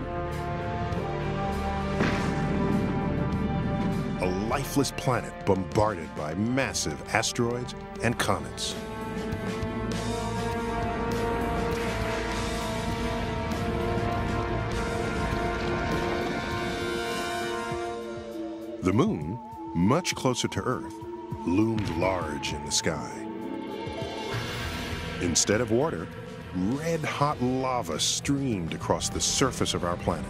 A lifeless planet bombarded by massive asteroids and comets. The moon, much closer to Earth, loomed large in the sky. Instead of water, red-hot lava streamed across the surface of our planet.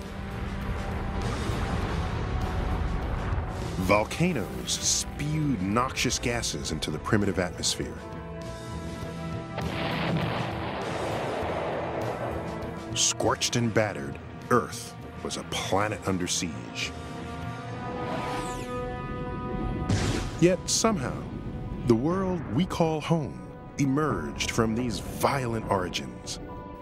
Volcanoes spewed noxious gases into the primitive atmosphere. Scorched and battered, Earth was a planet under siege. Yet somehow, the world we call home emerged from these violent origins.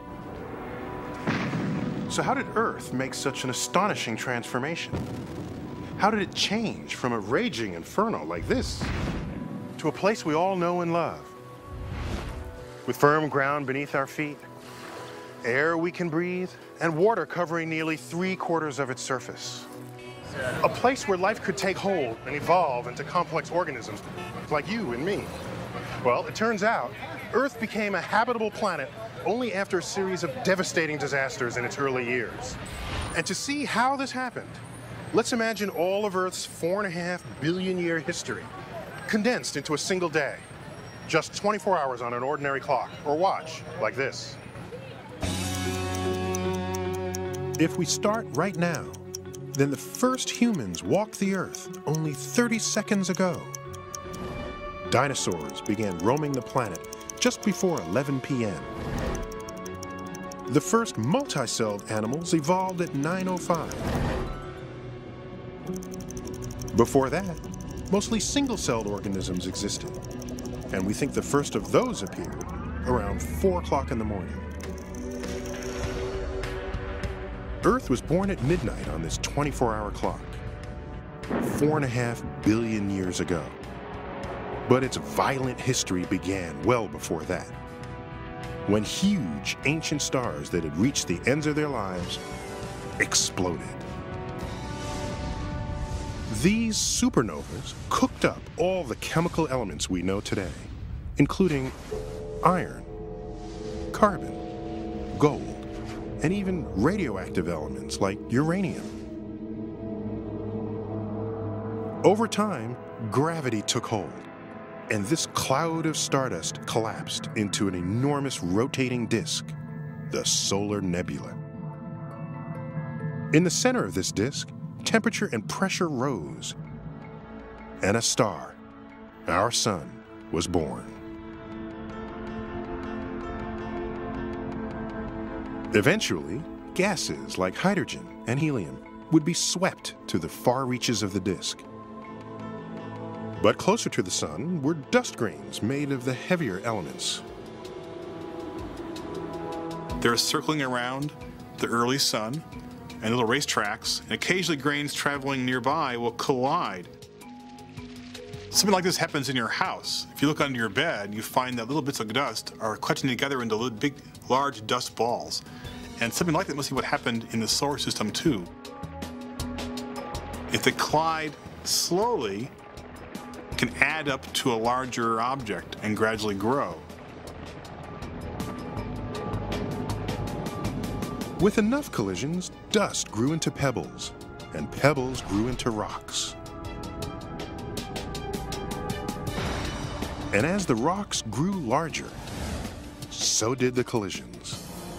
So how did Earth make such an astonishing transformation? How did it change from a raging inferno like this to a place we all know and love? With firm ground beneath our feet, air we can breathe, and water covering nearly 3/4 of its surface. A place where life could take hold and evolve into complex organisms like you and me. Well, it turns out Earth became a habitable planet only after a series of devastating disasters in its early years. And to see how this happened, let's imagine all of Earth's 4.5 billion year history condensed into a single day. Just 24 hours on an ordinary clock or watch like this. If we start right now, then the first humans walked the Earth only 30 seconds ago. Dinosaurs began roaming the planet just before 11 p.m. The first multicelled animals evolved at 9:05. Before that, mostly single-celled organisms existed, and we think the first of those appeared around 4 o'clock in the morning. Earth was born at midnight on this 24-hour clock, 4.5 billion years ago. But its violent history began well before that, when huge ancient stars that had reached the ends of their lives exploded. These supernovas cooked up all the chemical elements we know today, including iron, carbon, gold, and even radioactive elements like uranium. Over time, gravity took hold, and this cloud of stardust collapsed into an enormous rotating disk, the solar nebula. In the center of this disk, temperature and pressure rose, and a star, our sun, was born. Eventually, gases like hydrogen and helium would be swept to the far reaches of the disk. But closer to the sun were dust grains made of the heavier elements. They're circling around the early sun, and little racetracks, and occasionally grains traveling nearby will collide. Something like this happens in your house. If you look under your bed, you find that little bits of dust are clutching together into big, large dust balls. And something like that must be what happened in the solar system too. If they collide slowly, it can add up to a larger object and gradually grow. With enough collisions, dust grew into pebbles, and pebbles grew into rocks. And as the rocks grew larger, so did the collisions.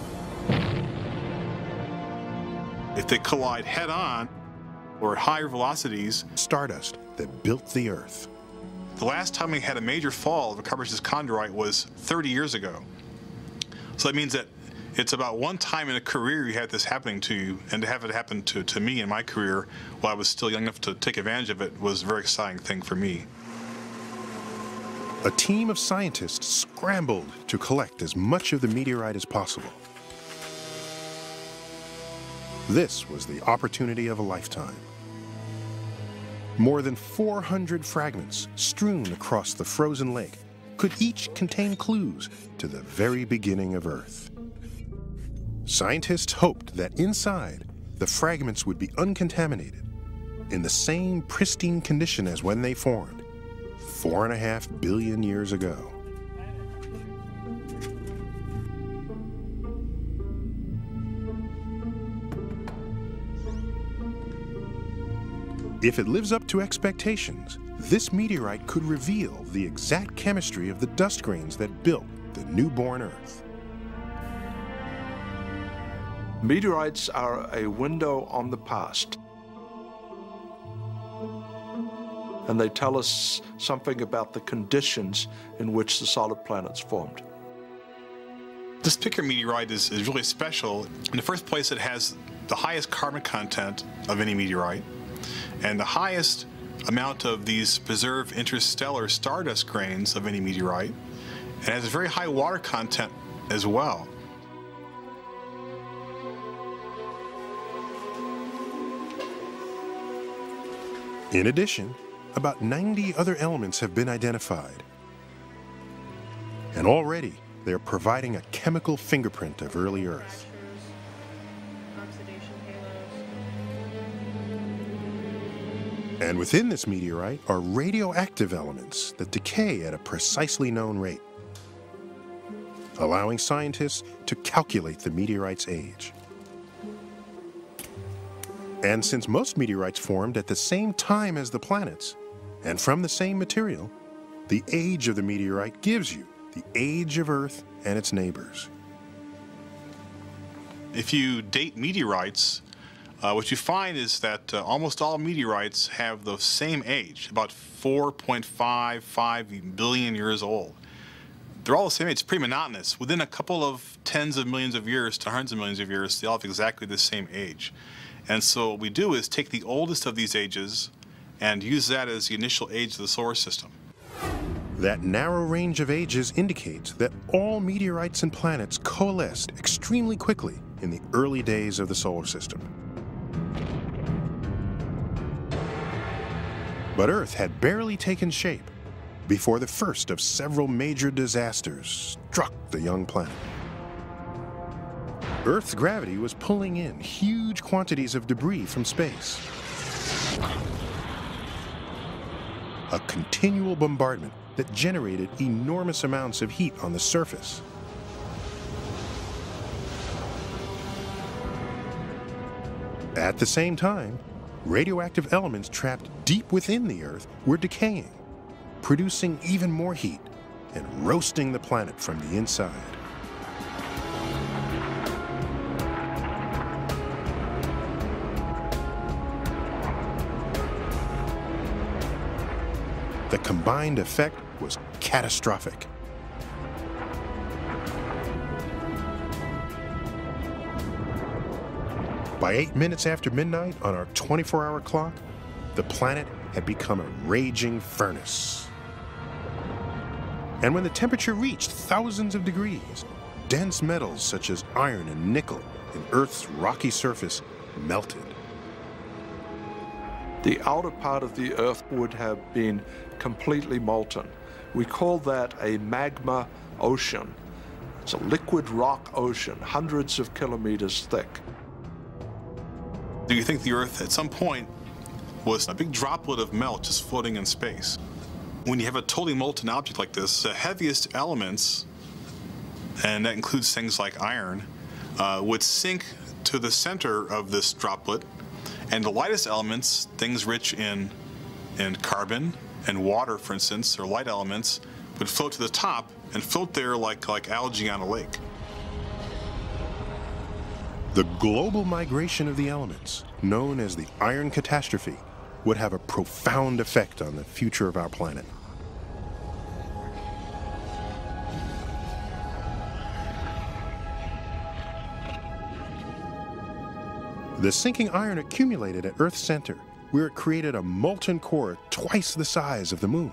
If they collide head-on or at higher velocities, stardust that built the Earth. The last time we had a major fall of a carbonaceous chondrite was 30 years ago. So that means that it's about one time in a career you had this happening to you, and to have it happen to me in my career while I was still young enough to take advantage of it was a very exciting thing for me. A team of scientists scrambled to collect as much of the meteorite as possible. This was the opportunity of a lifetime. More than 400 fragments strewn across the frozen lake could each contain clues to the very beginning of Earth. Scientists hoped that inside, the fragments would be uncontaminated, in the same pristine condition as when they formed 4.5 billion years ago. If it lives up to expectations, this meteorite could reveal the exact chemistry of the dust grains that built the newborn Earth. Meteorites are a window on the past. And they tell us something about the conditions in which the solid planets formed. This particular meteorite is really special. In the first place, it has the highest carbon content of any meteorite, and the highest amount of these preserved interstellar stardust grains of any meteorite. It has a very high water content as well. In addition, about 90 other elements have been identified. And already, they're providing a chemical fingerprint of early Earth. And within this meteorite are radioactive elements that decay at a precisely known rate, allowing scientists to calculate the meteorite's age. And since most meteorites formed at the same time as the planets, and from the same material, the age of the meteorite gives you the age of Earth and its neighbors. If you date meteorites, what you find is that almost all meteorites have the same age, about 4.55 billion years old. They're all the same age. It's pretty monotonous. Within a couple of tens of millions of years to hundreds of millions of years, they all have exactly the same age. And so what we do is take the oldest of these ages and use that as the initial age of the solar system. That narrow range of ages indicates that all meteorites and planets coalesced extremely quickly in the early days of the solar system. But Earth had barely taken shape before the first of several major disasters struck the young planet. Earth's gravity was pulling in huge quantities of debris from space. A continual bombardment that generated enormous amounts of heat on the surface. At the same time, radioactive elements trapped deep within the Earth were decaying, producing even more heat and roasting the planet from the inside. The combined effect was catastrophic. By 8 minutes after midnight on our 24-hour clock, the planet had become a raging furnace. And when the temperature reached thousands of degrees, dense metals such as iron and nickel in Earth's rocky surface melted. The outer part of the Earth would have been completely molten. We call that a magma ocean. It's a liquid rock ocean, hundreds of kilometers thick. Do you think the Earth at some point was a big droplet of melt just floating in space? When you have a totally molten object like this, the heaviest elements, and that includes things like iron, would sink to the center of this droplet, and the lightest elements, things rich in carbon and water, for instance, or light elements, would float to the top and float there like algae on a lake. The global migration of the elements, known as the iron catastrophe, would have a profound effect on the future of our planet. The sinking iron accumulated at Earth's center, where it created a molten core twice the size of the moon.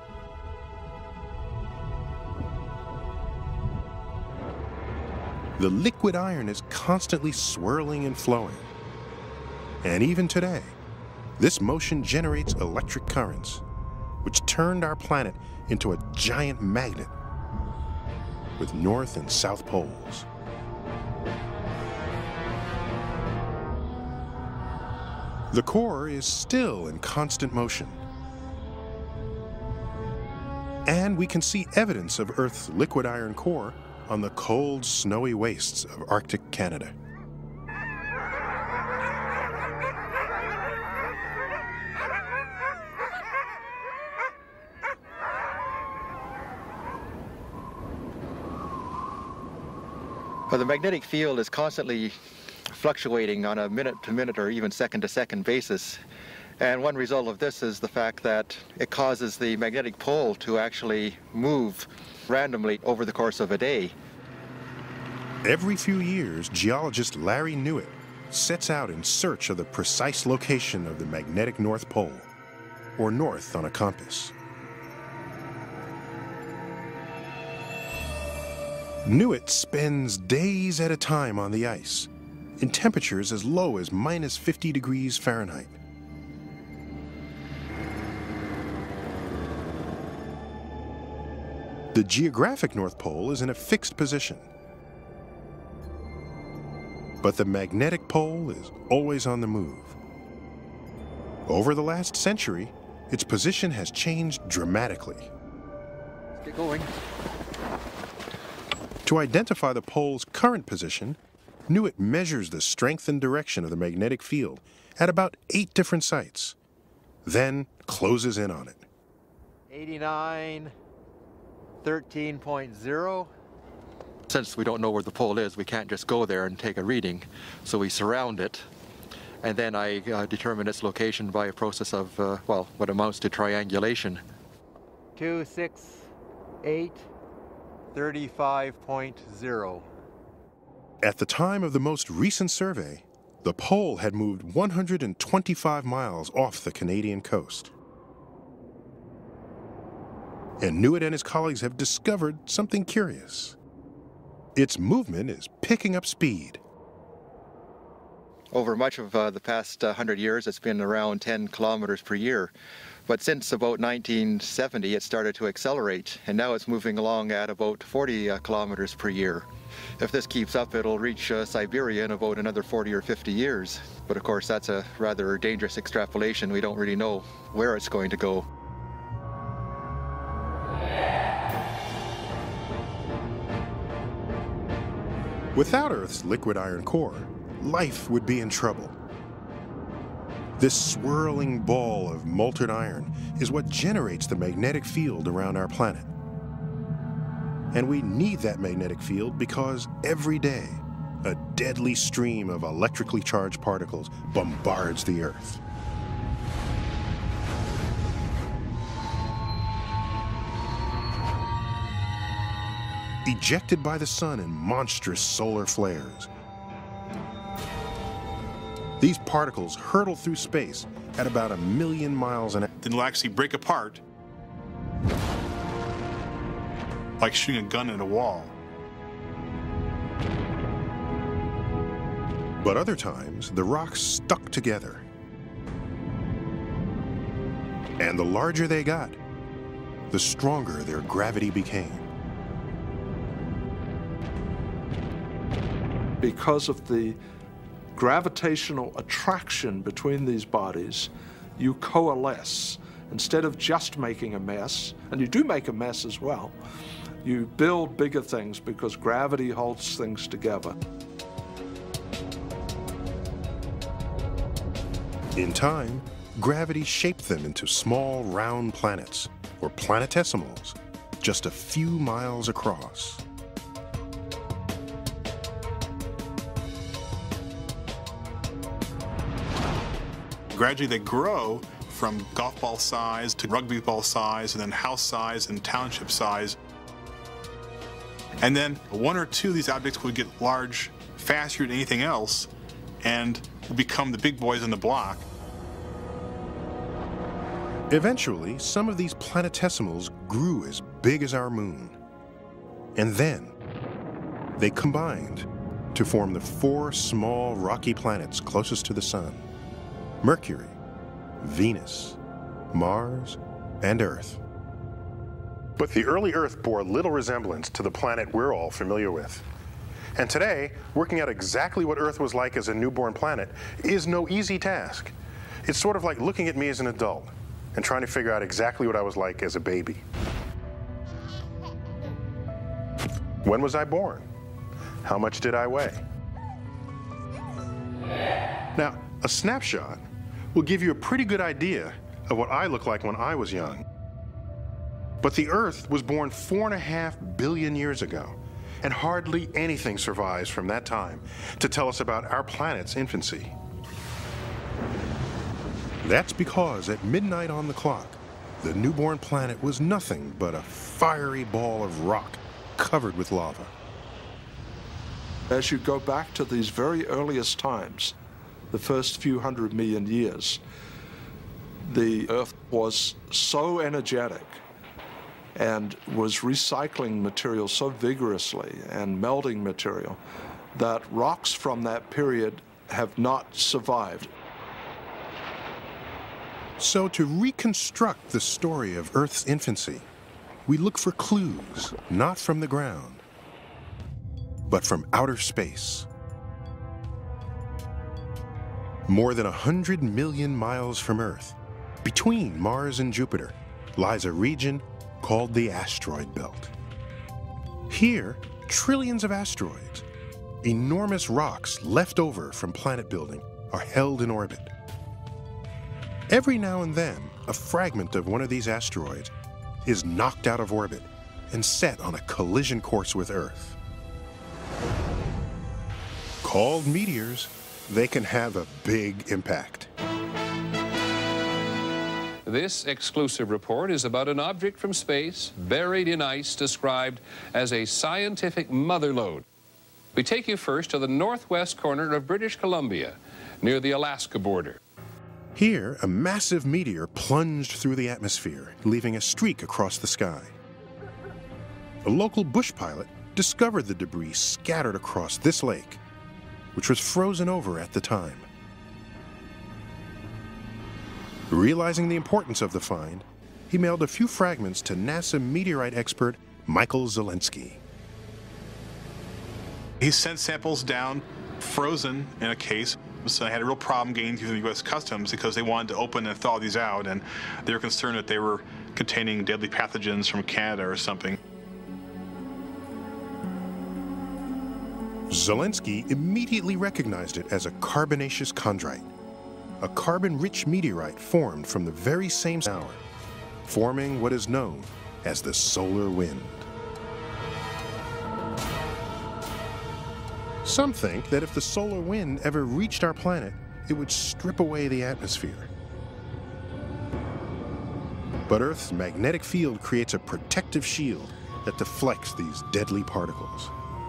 The liquid iron is constantly swirling and flowing. And even today, this motion generates electric currents, which turned our planet into a giant magnet with north and south poles. The core is still in constant motion. And we can see evidence of Earth's liquid iron core on the cold, snowy wastes of Arctic Canada. Well, the magnetic field is constantly fluctuating on a minute-to-minute or even second-to-second basis. And one result of this is the fact that it causes the magnetic pole to actually move randomly over the course of a day. Every few years, geologist Larry Newitt sets out in search of the precise location of the magnetic North Pole, or north on a compass. Newitt spends days at a time on the ice, in temperatures as low as minus 50 degrees Fahrenheit. The geographic North Pole is in a fixed position, but the magnetic pole is always on the move. Over the last century, its position has changed dramatically. Let's get going. To identify the pole's current position, Newitt measures the strength and direction of the magnetic field at about 8 different sites, then closes in on it. 89, 13.0. Since we don't know where the pole is, we can't just go there and take a reading. So we surround it, and then I determine its location by a process of, well, what amounts to triangulation. 268, 35.0. At the time of the most recent survey, the pole had moved 125 miles off the Canadian coast. And Newitt and his colleagues have discovered something curious. Its movement is picking up speed. Over much of the past 100 years, it's been around 10 kilometers per year. But since about 1970, it started to accelerate, and now it's moving along at about 40 kilometers per year. If this keeps up, it'll reach Siberia in about another 40 or 50 years. But of course, that's a rather dangerous extrapolation. We don't really know where it's going to go. Without Earth's liquid iron core, life would be in trouble. This swirling ball of molten iron is what generates the magnetic field around our planet. And we need that magnetic field because every day, a deadly stream of electrically charged particles bombards the Earth. Ejected by the sun in monstrous solar flares, these particles hurtle through space at about 1 million miles an hour. Then they'll actually break apart, like shooting a gun at a wall. But other times, the rocks stuck together. And the larger they got, the stronger their gravity became. Because of the gravitational attraction between these bodies, you coalesce. Instead of just making a mess, and you do make a mess as well, you build bigger things because gravity holds things together. In time, gravity shaped them into small round planets, or planetesimals, just a few miles across. Gradually they grow from golf ball size to rugby ball size, and then house size and township size. And then one or two of these objects would get large faster than anything else and will become the big boys on the block. Eventually, some of these planetesimals grew as big as our moon. And then they combined to form the 4 small rocky planets closest to the Sun: Mercury, Venus, Mars, and Earth. But the early Earth bore little resemblance to the planet we're all familiar with. And today, working out exactly what Earth was like as a newborn planet is no easy task. It's sort of like looking at me as an adult and trying to figure out exactly what I was like as a baby. When was I born? How much did I weigh? Now, a snapshot will give you a pretty good idea of what I looked like when I was young. But the Earth was born 4.5 billion years ago, and hardly anything survives from that time to tell us about our planet's infancy. That's because at midnight on the clock, the newborn planet was nothing but a fiery ball of rock covered with lava. As you go back to these very earliest times, the first few 100 million years, the Earth was so energetic and was recycling material so vigorously and melting material that rocks from that period have not survived. So to reconstruct the story of Earth's infancy, we look for clues, not from the ground, but from outer space. More than 100 million miles from Earth, between Mars and Jupiter, lies a region called the asteroid belt. Here, trillions of asteroids, enormous rocks left over from planet building, are held in orbit. Every now and then, a fragment of one of these asteroids is knocked out of orbit and set on a collision course with Earth. Called meteors, they can have a big impact. This exclusive report is about an object from space buried in ice described as a scientific motherlode. We take you first to the northwest corner of British Columbia, near the Alaska border. Here, a massive meteor plunged through the atmosphere, leaving a streak across the sky. A local bush pilot discovered the debris scattered across this lake, which was frozen over at the time. Realizing the importance of the find, he mailed a few fragments to NASA meteorite expert Michael Zelensky. He sent samples down, frozen in a case, so I had a real problem getting through the U.S. Customs because they wanted to open and thaw these out, and they were concerned that they were containing deadly pathogens from Canada or something. Zelensky immediately recognized it as a carbonaceous chondrite, a carbon-rich meteorite formed from the very same hour, forming what is known as the solar wind. Some think that if the solar wind ever reached our planet, it would strip away the atmosphere. But Earth's magnetic field creates a protective shield that deflects these deadly particles.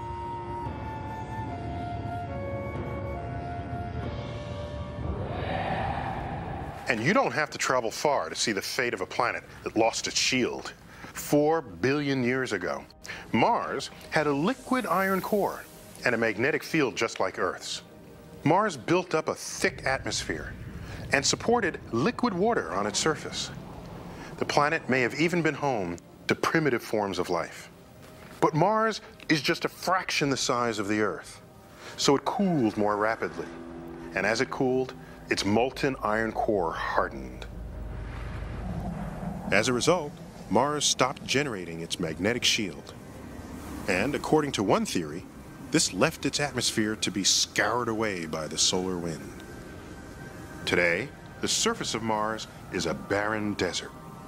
And you don't have to travel far to see the fate of a planet that lost its shield. 4 billion years ago, Mars had a liquid iron core and a magnetic field just like Earth's. Mars built up a thick atmosphere and supported liquid water on its surface. The planet may have even been home to primitive forms of life. But Mars is just a fraction the size of the Earth, so it cooled more rapidly. And as it cooled, its molten iron core hardened. As a result, Mars stopped generating its magnetic shield. And according to one theory, this left its atmosphere to be scoured away by the solar wind. Today, the surface of Mars is a barren desert.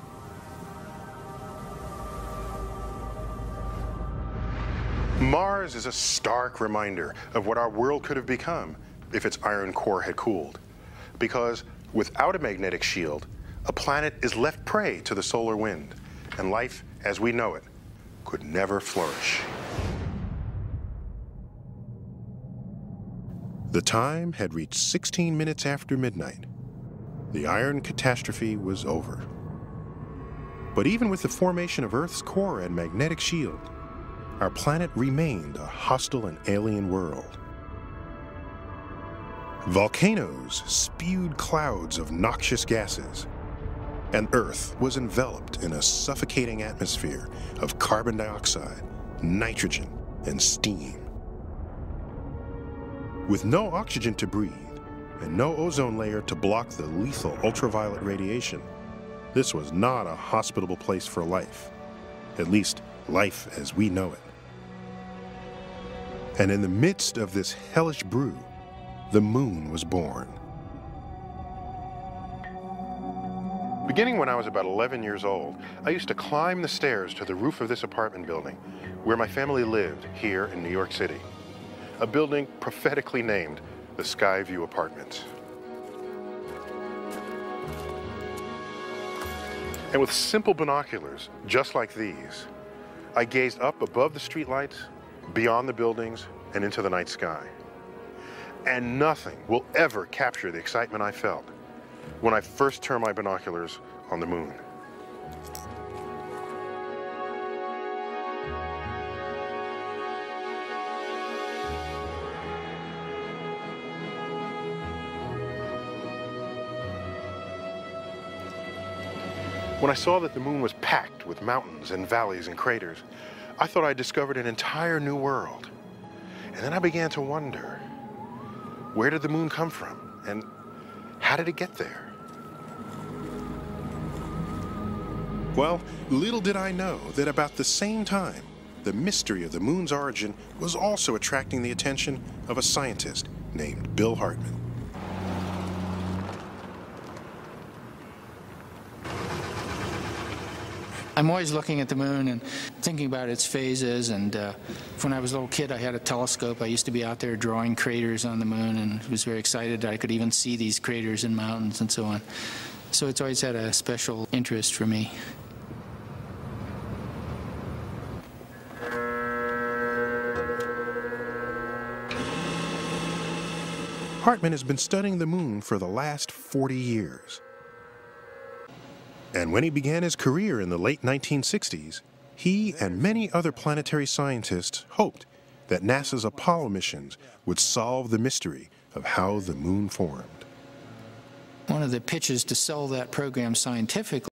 Mars is a stark reminder of what our world could have become if its iron core had cooled. Because without a magnetic shield, a planet is left prey to the solar wind, and life as we know it could never flourish. The time had reached 16 minutes after midnight. The iron catastrophe was over. But even with the formation of Earth's core and magnetic shield, our planet remained a hostile and alien world. Volcanoes spewed clouds of noxious gases, and Earth was enveloped in a suffocating atmosphere of carbon dioxide, nitrogen, and steam. With no oxygen to breathe, and no ozone layer to block the lethal ultraviolet radiation. This was not a hospitable place for life, at least life as we know it. And in the midst of this hellish brew, the moon was born. Beginning when I was about 11 years old, I used to climb the stairs to the roof of this apartment building where my family lived here in New York City, a building prophetically named the Skyview Apartments. And with simple binoculars just like these, I gazed up above the streetlights, beyond the buildings, and into the night sky. And nothing will ever capture the excitement I felt when I first turned my binoculars on the moon. When I saw that the moon was packed with mountains and valleys and craters, I thought I discovered an entire new world. And then I began to wonder, where did the moon come from? And how did it get there? Well, little did I know that about the same time, the mystery of the moon's origin was also attracting the attention of a scientist named Bill Hartman. I'm always looking at the moon and thinking about its phases, and when I was a little kid I had a telescope. I used to be out there drawing craters on the moon and was very excited that I could even see these craters in mountains and so on. So it's always had a special interest for me. Hartman has been studying the moon for the last 40 years. And when he began his career in the late 1960s, he and many other planetary scientists hoped that NASA's Apollo missions would solve the mystery of how the moon formed. One of the pitches to sell that program scientifically